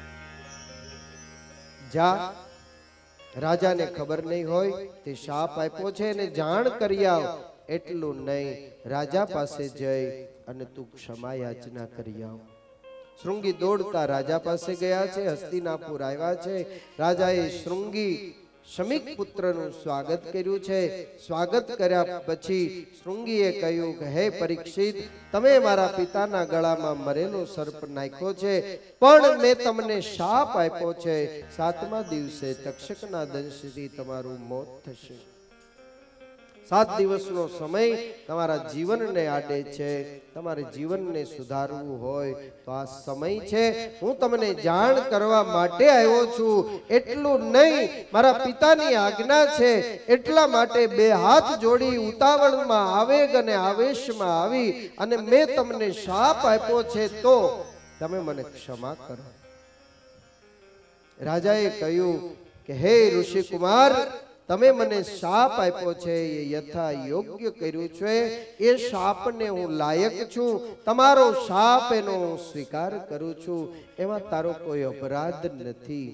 જા, રાજાને ખબર નહીં હોય તે શાપ આપ્યો છે એને જાણ કરી આવ. એટલું નહીં, રાજા પાસે જઈ અને તું ક્ષમા યાચના કરી આવ. શૃંગી દોડતા રાજા પાસે ગયા છે. હસ્તિનાપુર આવ્યા છે. રાજાએ શૃંગી શમીક પુત્રનું સ્વાગત કર્યું છે. સ્વાગત કર્યા પછી શૃંગીએ કહ્યું કે હે પરીક્ષિત, તમે મારા પિતાના ગળામાં મરેલો સર્પ નાખ્યો છે, પણ મેં તમને શાપ આપ્યો છે. 7મા દિવસે તક્ષકના દંશથી તમારું મોત થશે. 7 દિવસનો સમય તમારા જીવનને આડે છે. તમારે જીવનને સુધારવું હોય તો આ સમય છે. હું તમને જાણ કરવા માટે આવ્યો છું. એટલું નહીં, મારા પિતાની આજ્ઞા છે એટલા માટે 2 હાથ જોડી ઉતાવળમાં, આવેગ અને આવેશમાં આવી અને મેં તમને શાપ આપ્યો છે તો તમે મને ક્ષમા કરો. રાજાએ કહ્યું કે હે ઋષિ કુમાર, તમે મને શાપ આપ્યો છે એ યથા યોગ્ય કર્યું છે. એ શાપને હું લાયક છું. તમારો શાપ એનો હું સ્વીકાર કરું છું. એમાં તારો કોઈ અપરાધ નથી.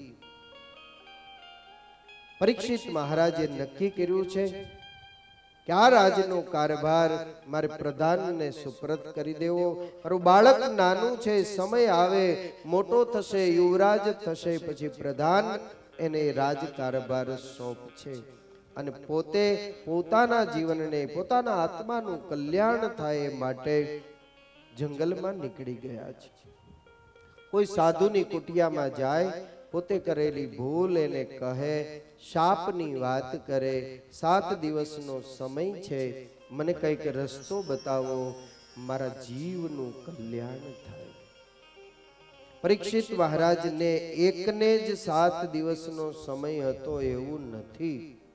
પરીક્ષિત મહારાજે નક્કી કર્યું છે કે આ રાજનો કારભાર મારે પ્રધાનને સુપ્રત કરી દેવો. મારું બાળક નાનું છે, સમય આવે મોટો થશે, યુવરાજ થશે, પછી પ્રધાન એને રાજકારભાર સોંપશે અને પોતે પોતાના જીવનને, પોતાના આત્માનું કલ્યાણ થાય એ માટે જંગલમાં નીકળી ગયા છે. કોઈ સાધુની કુટિયામાં જાય, પોતે કરેલી ભૂલ એને કહે, શાપની વાત કરે. 7 દિવસનો સમય છે, મને કંઈક રસ્તો બતાવો, મારા જીવનું કલ્યાણ થાય. પરીક્ષિત મહારાજને એકને જ 7 દિવસનો સમય હતો એવું નથી.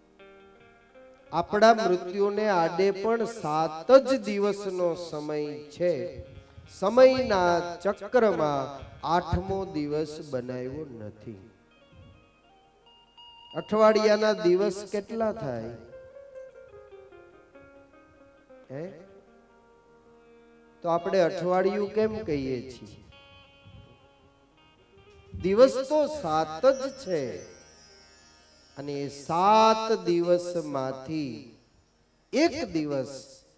આપણા મૃત્યુને આડે પણ 7 જ દિવસનો સમય છે. સમયના ચક્રમાં 8મો દિવસ બનાવ્યો નથી. અઠવાડિયાના દિવસ કેટલા થાય? તો આપણે અઠવાડિયું કેમ કહીએ છીએ? દિવસ તો 7 જ છે અને 7 દિવસમાંથી એક દિવસ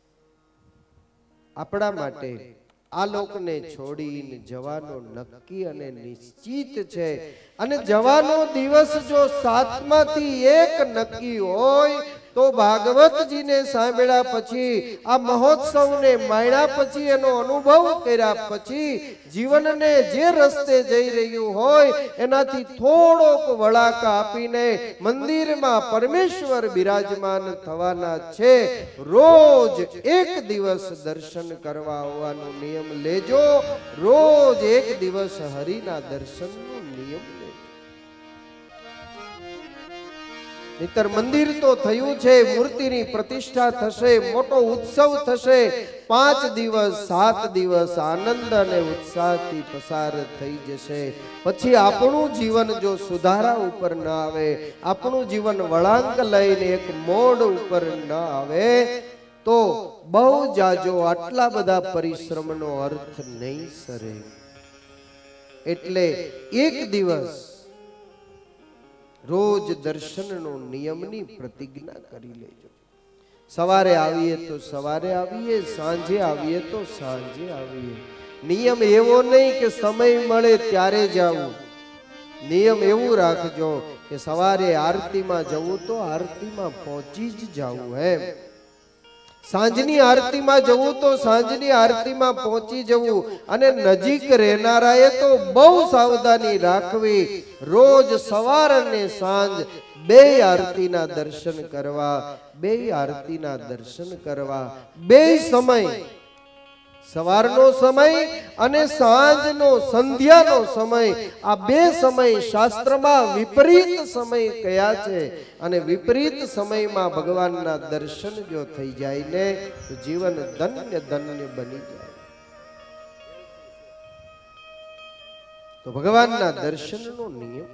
આપણા માટે આ લોકને છોડીને જવાનો નક્કી અને નિશ્ચિત છે. અને જવાનો દિવસ જો 7માંથી એક નક્કી હોય તો ભાગવતજીને સાંભળ્યા પછી, આ મહોત્સવને માણ્યા પછી, એનો અનુભવ કર્યા પછી જીવનને જે રસ્તે જઈ રહ્યું હોય એનાથી થોડોક વળાક આપીને મંદિરમાં પરમેશ્વર બિરાજમાન થવાના છે. રોજ એક દિવસ દર્શન કરવા આવવાનો નિયમ લેજો. રોજ એક દિવસ હરિના દર્શનનો નિયમ લેજો. નહીતર મંદિર તો થયું છે, મૂર્તિની પ્રતિષ્ઠા થશે, મોટો ઉત્સવ થશે, 5 દિવસ 7 દિવસ આનંદ અને ઉત્સાહથી પસાર થઈ જશે. પછી આપણું જીવન જો સુધારા ઉપર ન આવે, આપણું જીવન વળાંક લઈને એક મોડ ઉપર ન આવે તો બહુ જાજો આટલા બધા પરિશ્રમનો અર્થ નહીં સરે. એટલે એક દિવસ રોજ દર્શનનો નિયમની પ્રતિજ્ઞા કરી લેજો. સવારે આવીએ તો સવારે આવીએ, સાંજે આવીએ તો સાંજે આવીએ. નિયમ એવો નહીં કે સમય મળે ત્યારે જાવું. નિયમ એવું રાખજો કે સવારે આરતીમાં જવું તો આરતીમાં પહોંચી જ જવું એમ, સાંજની આરતીમાં જવું તો સાંજની આરતીમાં પહોંચી જવું, અને નજીક રહેનારાએ તો બહુ સાવધાની રાખવી. રોજ સવાર અને સાંજ બે આરતીના દર્શન કરવા, બે આરતીના દર્શન કરવા, બે સમય, સવારનો સમય અને સાંજનો સંધ્યાનો સમય, આ બે સમય શાસ્ત્રમાં વિપરીત સમય કયા છે, અને વિપરીત સમયમાં ભગવાનના દર્શન જો થઈ જાય ને તો જીવન ધન્ય ધન્ય બની જાય. તો ભગવાનના દર્શનનો નિયમ.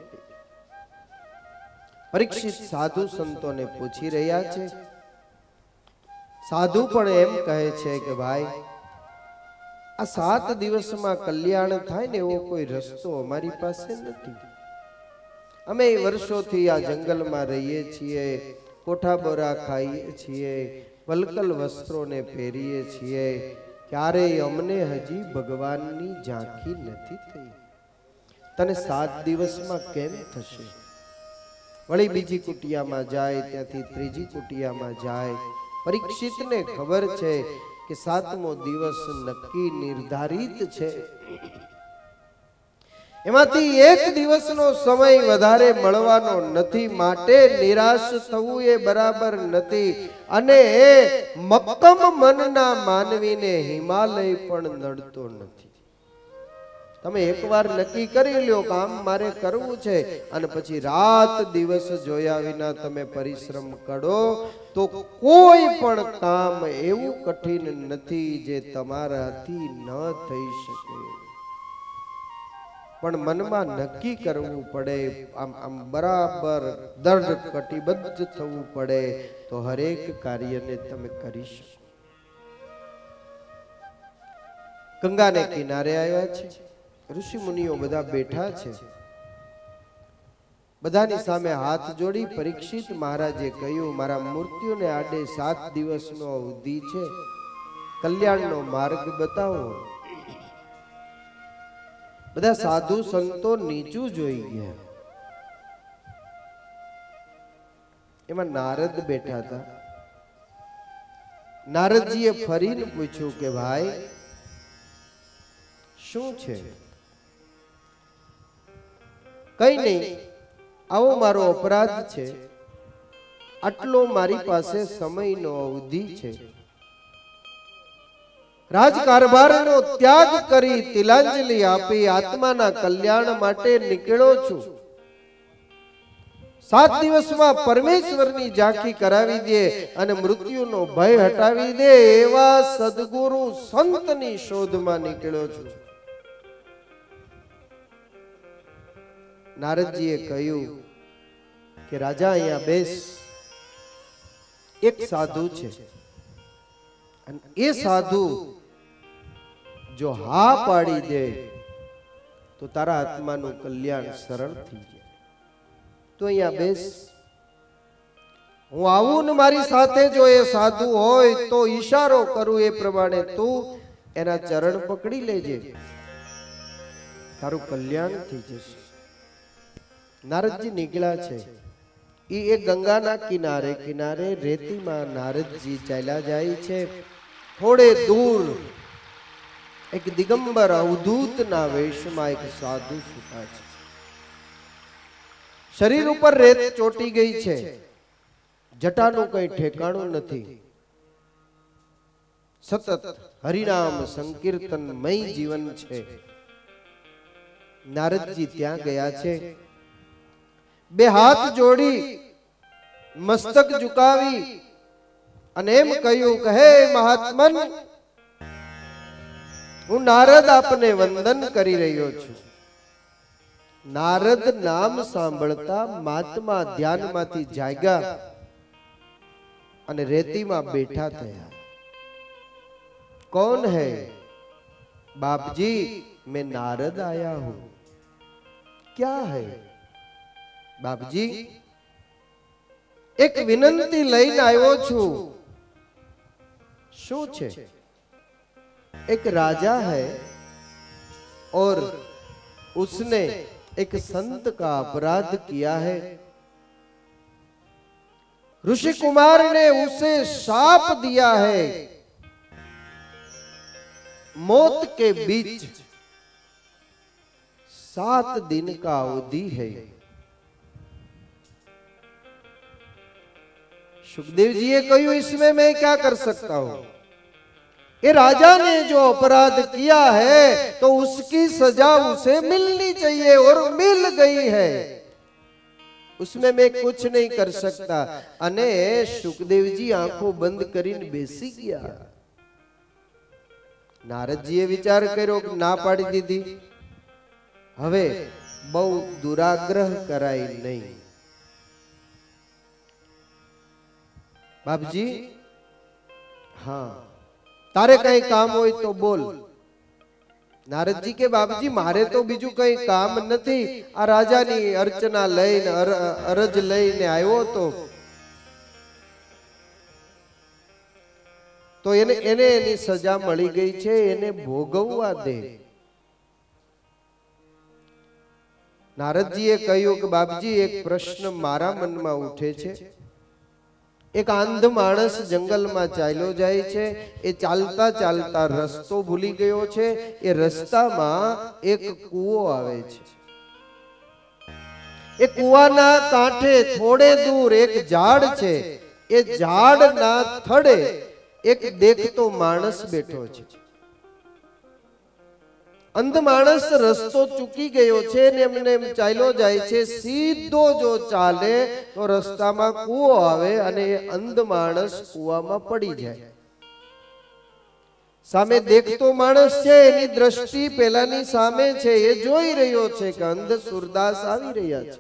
પરીક્ષિત સાધુ સંતોને પૂછી રહ્યા છે. સાધુ પણ એમ કહે છે કે ભાઈ, આ 7 દિવસમાં કલ્યાણ થાય ને એવો કોઈ રસ્તો અમારી પાસે નથી. અમે વર્ષોથી આ જંગલમાં રહીએ છીએ, કોઠા બોરા ખાઈએ છીએ, વલકલ વસ્ત્રોને પહેરીએ છીએ, ક્યારેય અમને હજી ભગવાનની ઝાંખી નથી થઈ. તને 7 દિવસમાં કેમ થશે? વળી બીજી કુટિયામાં જાય, ત્યાંથી ત્રીજી કુટિયામાં જાય. પરીક્ષિતને ખબર છે કે 7મો દિવસ નક્કી નિર્ધારિત છે. એમાંથી એક દિવસનો સમય વધારે મળવાનો નથી, માટે નિરાશ થવું એ બરાબર નથી. અને મક્કમ મનના માનવીને હિમાલય પણ નડતો નથી. તમે એકવાર નક્કી કરી લ્યો કે આમ મારે કરવું છે, અને પછી રાત દિવસ જોયા વિના તમે પરિશ્રમ કરો તો કોઈ પણ કામ એવું કઠિન નથી જે તમારાથી ન થઈ શકે. પણ મનમાં નક્કી કરવું પડે, આમ બરાબર દૃઢ કટિબદ્ધ થવું પડે, તો હરેક કાર્યને તમે કરી શકો. ગંગાને કિનારે આવ્યા છે, ઋષિ મુનિઓ બધા બેઠા છે. બધાની સામે હાથ જોડી પરીક્ષિત મહારાજે કહ્યું, મારા મૃત્યુને આડે 7 દિવસનો અવધિ છે, કલ્યાણનો માર્ગ બતાવો. બધા સાધુ સંતો નીચું જોઈ ગયા. એમાં નારદ બેઠા હતા. નારદજીએ ફરીને પૂછ્યું કે ભાઈ શું છે? કઈ નહીં, આવો મારો અપરાધ છે, આટલો મારી પાસે સમયનો અવધિ છે. રાજકારભારનો ત્યાગ કરી તિલાંજલિ આપી આત્માના કલ્યાણ માટે નીકળ્યો છું. 7 દિવસમાં પરમેશ્વરની ઝાંખી કરાવી દે અને મૃત્યુનો ભય હટાવી દે એવા સદગુરુ સંતની શોધમાં નીકળ્યો છું. નારદજીએ કહ્યું કે રાજા અહીંયા બેસ. એક સાધુ છે, અને એ સાધુ જો હા પાડી દે તો તારા આત્માનું કલ્યાણ સરળ થઈ જાય. તો અહીંયા બેસ, હું આવું ને મારી સાથે જો એ સાધુ હોય તો ઈશારો કરું એ પ્રમાણે તું એના ચરણ પકડી લેજે, તારું કલ્યાણ થઈ જશે. નારદજી નીકળ્યા છે. એ ગંગાના કિનારે કિનારે રેતીમાં નારદજી ચાલ્યા જાય છે. થોડે દૂર એક દિગંબર અવધૂતના વેશમાં એક સાધુ સૂતા છે. શરીર ઉપર રેત ચોટી ગઈ છે, જટાનું કઈ ઠેકાણું નથી. સતત હરિનામ સંકીર્તનમય જીવન છે. નારદજી ત્યાં ગયા છે. 2 હાથ જોડી મસ્તક ઝુકાવી અને એમ કહ્યું કે હે મહાત્મન, હું નારદ આપને વંદન કરી રહ્યો છું. નારદ નામ સાંભળતા મહાત્મા ધ્યાનમાંથી જાગ્યા અને રેતીમાં બેઠા થયા. कौन है? बाप जी मैं नारद आया हूं. क्या है? बाप जी एक विनंती लઈને આવ્યો છું. શું છે? एक राजा है और उसने एक संत का अपराध किया है। ऋषि कुमार ने उसे शाप दिया है, मौत के बीच 7 दिन का अवधि है। सुखदेव जी ये कहूं, इसमें मैं क्या कर सकता हूं? ये राजा ने जो अपराध किया है तो उसकी सजा उसे मिलनी चाहिए और मिल गई है, उसमें मैं कुछ नहीं कर सकता। अने सुखदेव जी आंखों बंद करीने बेसी गया। नारदजीए विचार कर्यो कि ना पाड़ी दीधी, हवे बहु दुराग्रह कराय नहीं। बापजी, हाँ तारे कई काम होय तो बोल। नारदजी के बापजी मारे तो बीजू कई काम नथी, आ राजानी अर्चना लईने अरज लईने आव्यो तो एने एनी सजा मળી गई छे, एने भोगववा दे। नारदजीए કહ્યું કે બાપજી એક પ્રશ્ન મારા મનમાં ઉઠે છે। एक आंध माणस जंगल में चाल्यो जाय छे, ए चालता चालता रस्तो भूली गयो छे। ए रस्ता में एक कूवो आवे छे। ए कूवाना कांठे थोड़े दूर एक झाड़ छे। ए झाड़ना थड़े एक देखतो माणस बैठो छे। अंध माणस रस्तो चूकी गयो छे ने एमने चाल्यो जाय छे। सीधो जो चाले तो रस्ता में कूवो आवे अने अंध माणस कूवा में पड़ी जाय। सामे देखतो माणस छे, एनी दृष्टि पेलानी सामे छे। ए जोई रह्यो छे के अंध सूरदास आवी रह्या छे।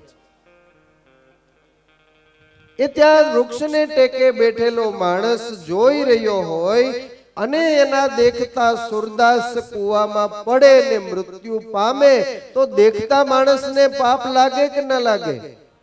ए त्या वृक्षने टेके बैठेलो माणस जोई रह्यो होय अने एना देखता सूरदास कुआमां पड़े ने मृत्यु पामे तो देखता माणस ने पाप लागे के न लागे?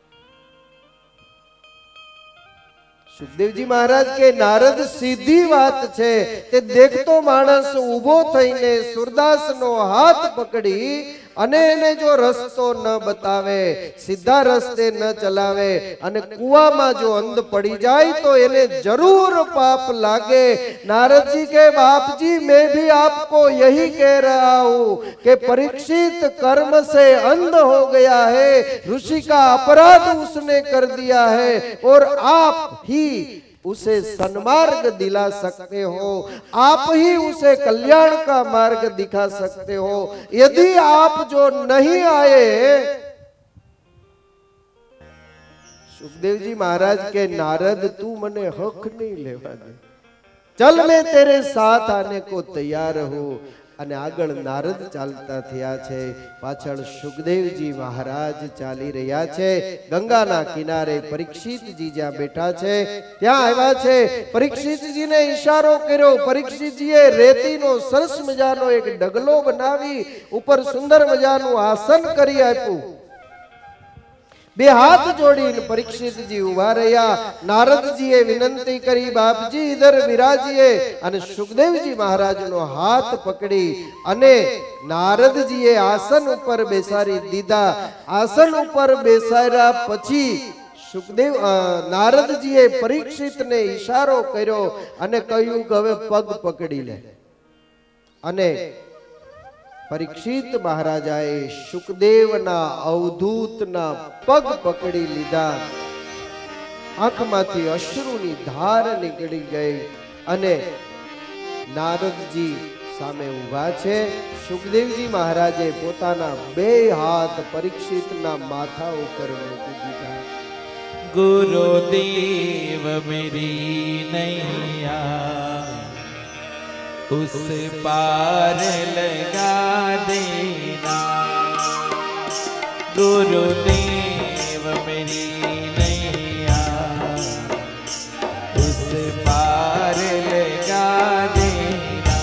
सुखदेव जी महाराज के नारद सीधी बात छे। ते देखतो माणस ऊभो थईने सूरदास नो हाथ पकड़ी अने एने जो रस्तो न बतावे, सीधा रस्ते न चलावे अने कुआमां जो अंध पड़ी जाए तो एने जरूर पाप लागे। नारद जी के बाप जी, मैं भी आपको यही कह रहा हूं कि परीक्षित कर्म से अंध हो गया है, ऋषि का अपराध उसने कर दिया है और आप ही उसे सन्मार्ग दिला सकते हो, आप ही उसे कल्याण का मार्ग दिखा सकते हो। यदि आप जो नहीं आए, सुखदेव जी महाराज के नारद तू मने हक नहीं लेवा दे, चल मैं तेरे साथ आने को तैयार हूं। અને આગળ નારદ ચાલતા થયા છે, પાછળ સુખદેવજી મહારાજ ચાલી રહ્યા છે। ગંગાના કિનારે પરીક્ષિતજી જ્યાં બેઠા છે ત્યાં આવ્યા છે। પરીક્ષિતજીને ઈશારો કર્યો। પરીક્ષિતજીએ રેતીનો સરસ મજાનો એક ડગલો બનાવી ઉપર સુંદર મજાનું આસન કરી આપ્યું। बे हाथ जोड़ीने परीक्षित जी उभा रह्या। नारद जीए विनंती करी, बापजी इधर विराजिए। अने सुखदेव जी महाराज नो हाथ पकड़ी अने नारद जीए आसन उपर बेसारी दीधा। आसन उपर बेसार्या पछी सुखदेव नारद जीए परीक्षित ने इशारो कर्यो अने कह्युं के हवे पग पकड़ी ले। अने परीक्षित महाराजाए सुखदेवना अवधूतना पग पकड़ी लीधा। आंखमांथी अश्रुनी धार निकली गई अने नारदजी सामे उभा छे। सुखदेवजी महाराजे पोताना बे हाथ परीक्षितना माथा उपर मूकी दीधा। गुरुदेव मेरी नैया उस पार लगा देना। गुरुदेव मेरी नैया उस पार लगा देना।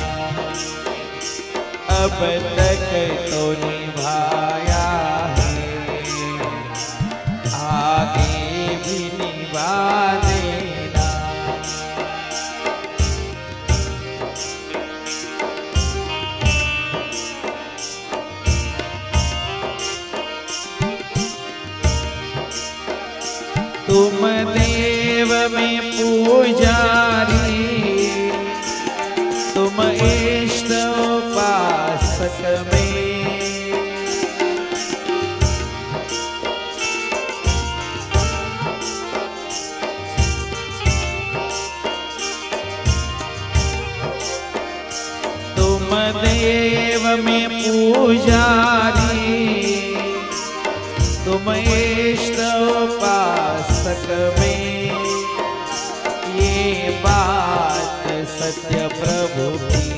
अब तक तो निभाया है, आगे भी निभा देना। तुम देव में पूजारी, तुम इष्ट उपासक में। तुम देव में पूजारी, तुम इष्ट उपासक में। ये बात सत्य प्रभु की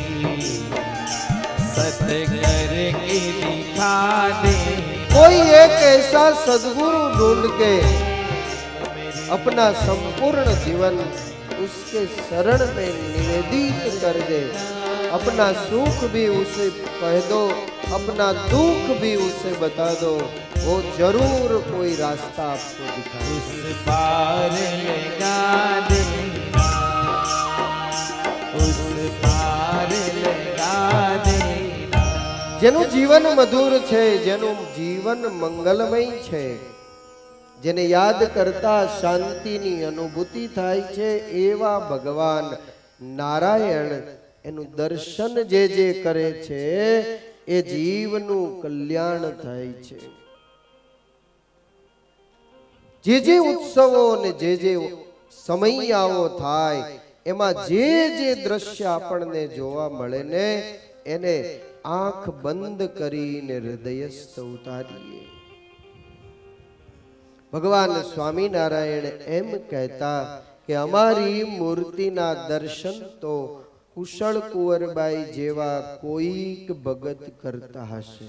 सत्य करके दिखा दे। कोई एक ऐसा सदगुरु ढूंढ के अपना संपूर्ण जीवन उसके शरण में निवेदित कर दे। अपना सुख भी उसे कह दो, अपना दुख भी उसे बता दो, वो जरूर कोई रास्ता आपको दिखाए। उस पार लगा देना, उस पार लगा देना। જેનું જીવન મધુર છે, જેનું જીવન મંગલમય છે, જેને યાદ કરતા શાંતિની અનુભૂતિ થાય છે, એવા ભગવાન નારાયણ એનું દર્શન જે કરે છે એ જીવનું કલ્યાણ થાય છે। જે ઉત્સવો ને જે સમયાઓ થાય એમાં જે દ્રશ્ય આપણને જોવા મળે ને એને આંખ બંધ કરીને હૃદયસ્થ ઉતારીએ। ભગવાન સ્વામિનારાયણ એમ કહેતા કે અમારી મૂર્તિના દર્શન તો કુશળ કુંવરબાઈ જેવા કોઈક ભગત કરતા હશે।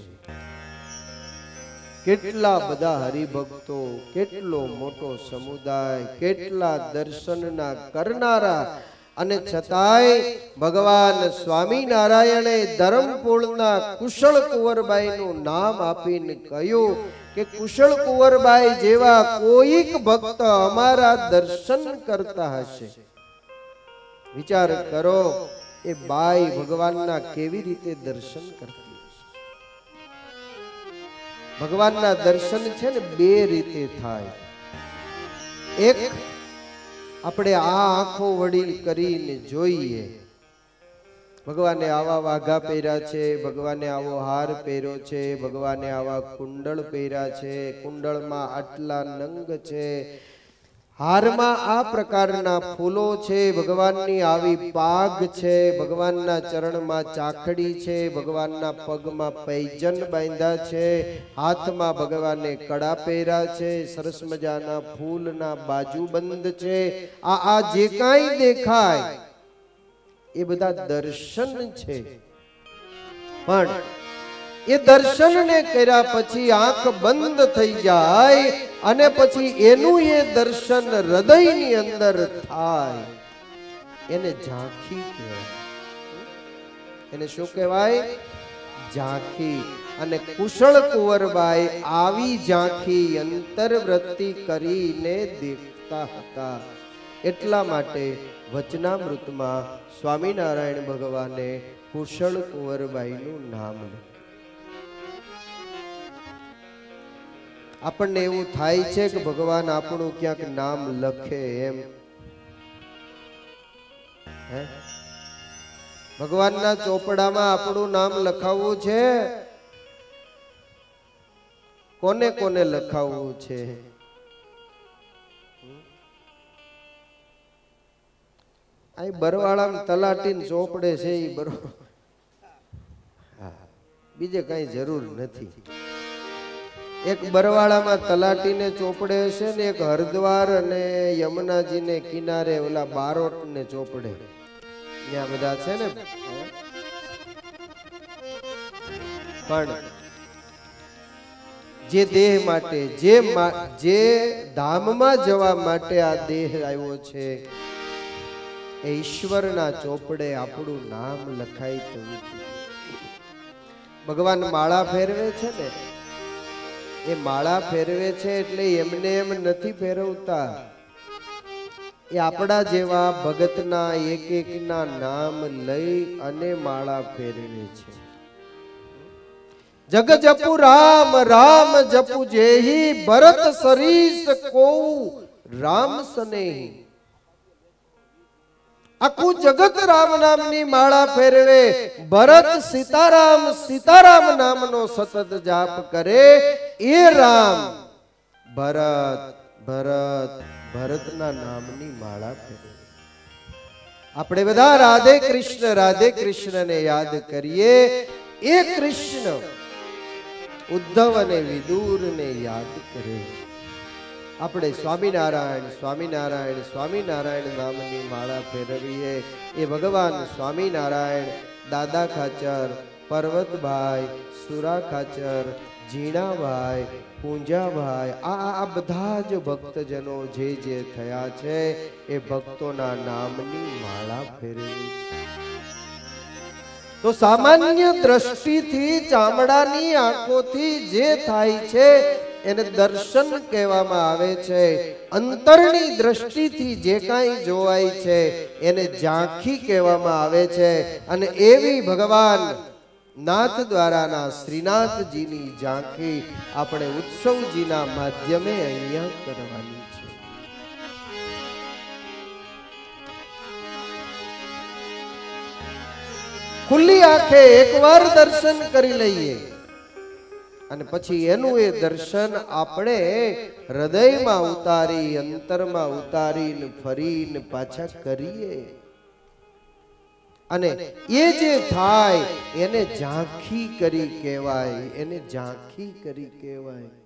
કેટલા બધા હરિભક્તો, કેટલો મોટો સમુદાય, કેટલા દર્શનના કરનારા, અને છતાંય ભગવાન સ્વામિનારાયણે ધરમપુરના કુશળ કુંવરબાઈનું નામ આપીને કહ્યું કે કુશળ કુંવરબાઈ જેવા કોઈક ભક્ત અમારા દર્શન કરતા હશે। વિચાર કરો એ બાઈ ભગવાનના કેવી રીતે દર્શન કરતી હશે। ભગવાનના દર્શન છે ને બે રીતે થાય। એક આપણે આ આંખો વડી કરીને જોઈએ, ભગવાને આવા વાઘા પહેર્યા છે, ભગવાને આવો હાર પહેર્યો છે, ભગવાને આવા કુંડળ પહેર્યા છે, કુંડળમાં આટલા નંગ છે, હારમાં આ પ્રકારના ફૂલો છે, ભગવાનની આવી પાગ છે, ભગવાનના ચરણમાં ચાખડી છે, ભગવાનના પગમાં પૈજન બાંધ્યા છે, હાથમાં ભગવાને કડા પહેર્યા છે, સરસ મજાના ફૂલના બાજુબંધ છે। આ જે કાંઈ દેખાય એ બધા દર્શન છે। પણ એ દર્શનને કર્યા પછી આંખ બંધ થઈ જાય અને પછી એનું એ દર્શન હૃદયની અંદર થાય એને ઝાંખી કહેવાય। એને શું કહેવાય? ઝાંખી। અને કુશળ કુંવરબાઈ આવી ઝાંખી અંતર્વૃત્તિ કરીને દેખતા હતા। એટલા માટે વચનામૃતમાં સ્વામિનારાયણ ભગવાને કુશળ કુંવરબાઈનું નામ લખ્યું। આપણને એવું થાય છે કે ભગવાન આપણું ક્યાંક નામ લખે એમ, હે? ભગવાનના ચોપડામાં આપણું નામ લખાવવું છે? કોને કોને લખાવવું છે? અહીં બરવાળામાં તલાટીને ચોપડે છે એ બરોબર, બીજે કઈ જરૂર નથી। એક બરવાળામાં તલાટીને ચોપડે છે ને એક હરદ્વાર અને યમુનાજીને કિનારે ઓલા બારોટને ચોપડે, ત્યાં બધા છે ને। પણ જે દેહ માટે, જે ધામમાં જવા માટે આ દેહ આવ્યો છે એ ઈશ્વરના ચોપડે આપણું નામ લખાઈ જવું જોઈએ। ભગવાન માળા ફેરવે છે ને, એ માળા ફેરવે છે એટલે એમને એમ નથી ફેરવતા, એ આપણા જેવા ભગતના એક એકના નામ લઈ અને માળા ફેરવે છે। જગ જપુ રામ રામ જપુ જેહી ભરત સરીસ કોઉ રામ સ્નેહી. આખું જગત રામ નામની માળા ફેરવે. ભરત સીતારામ સીતારામ નામનો સતત જાપ કરે. એ રામ ભરત ભરત ભરતના નામની માળા ફેરવે. આપણે બધા રાધે કૃષ્ણને યાદ કરીએ. એ કૃષ્ણ ઉદ્ધવ અને વિદુરને યાદ કરે. આપણે સ્વામિનારાયણ સ્વામિનારાયણ સ્વામિનારાયણ નામની માળા ફેરવીએ. એ ભગવાન સ્વામિનારાયણ દાદા ખાચર, પર્વતભાઈ, સુરા ખાચર, જીણાભાઈ, પૂંજાભાઈ, આ બધા જ ભક્તજનો જે થયા છે એ ભક્તોના નામની માળા ફેરવી છે. તો સામાન્ય દ્રષ્ટિથી, ચામડાની આંખોથી જે થાય છે એને દર્શન કહેવામાં આવે છે. અંતરની દ્રષ્ટિથી જે કાંઈ જોવાય છે એને ઝાંખી કહેવામાં આવે છે. અને એવી ભગવાન નાથ દ્વારાના શ્રીનાથજીની ઝાંખી આપણે ઉત્સવજીના માધ્યમે અહીંયા કરવાની છે. ખુલ્લી આંખે એકવાર દર્શન કરી લઈએ અને પછી એનું એ દર્શન આપણે હૃદયમાં ઉતારી, અંતરમાં ઉતારીને ફરીને પાછા કરીએ. અને એ જે થાય એને ઝાંખી કરી કહેવાય. એને ઝાંખી કરી કહેવાય.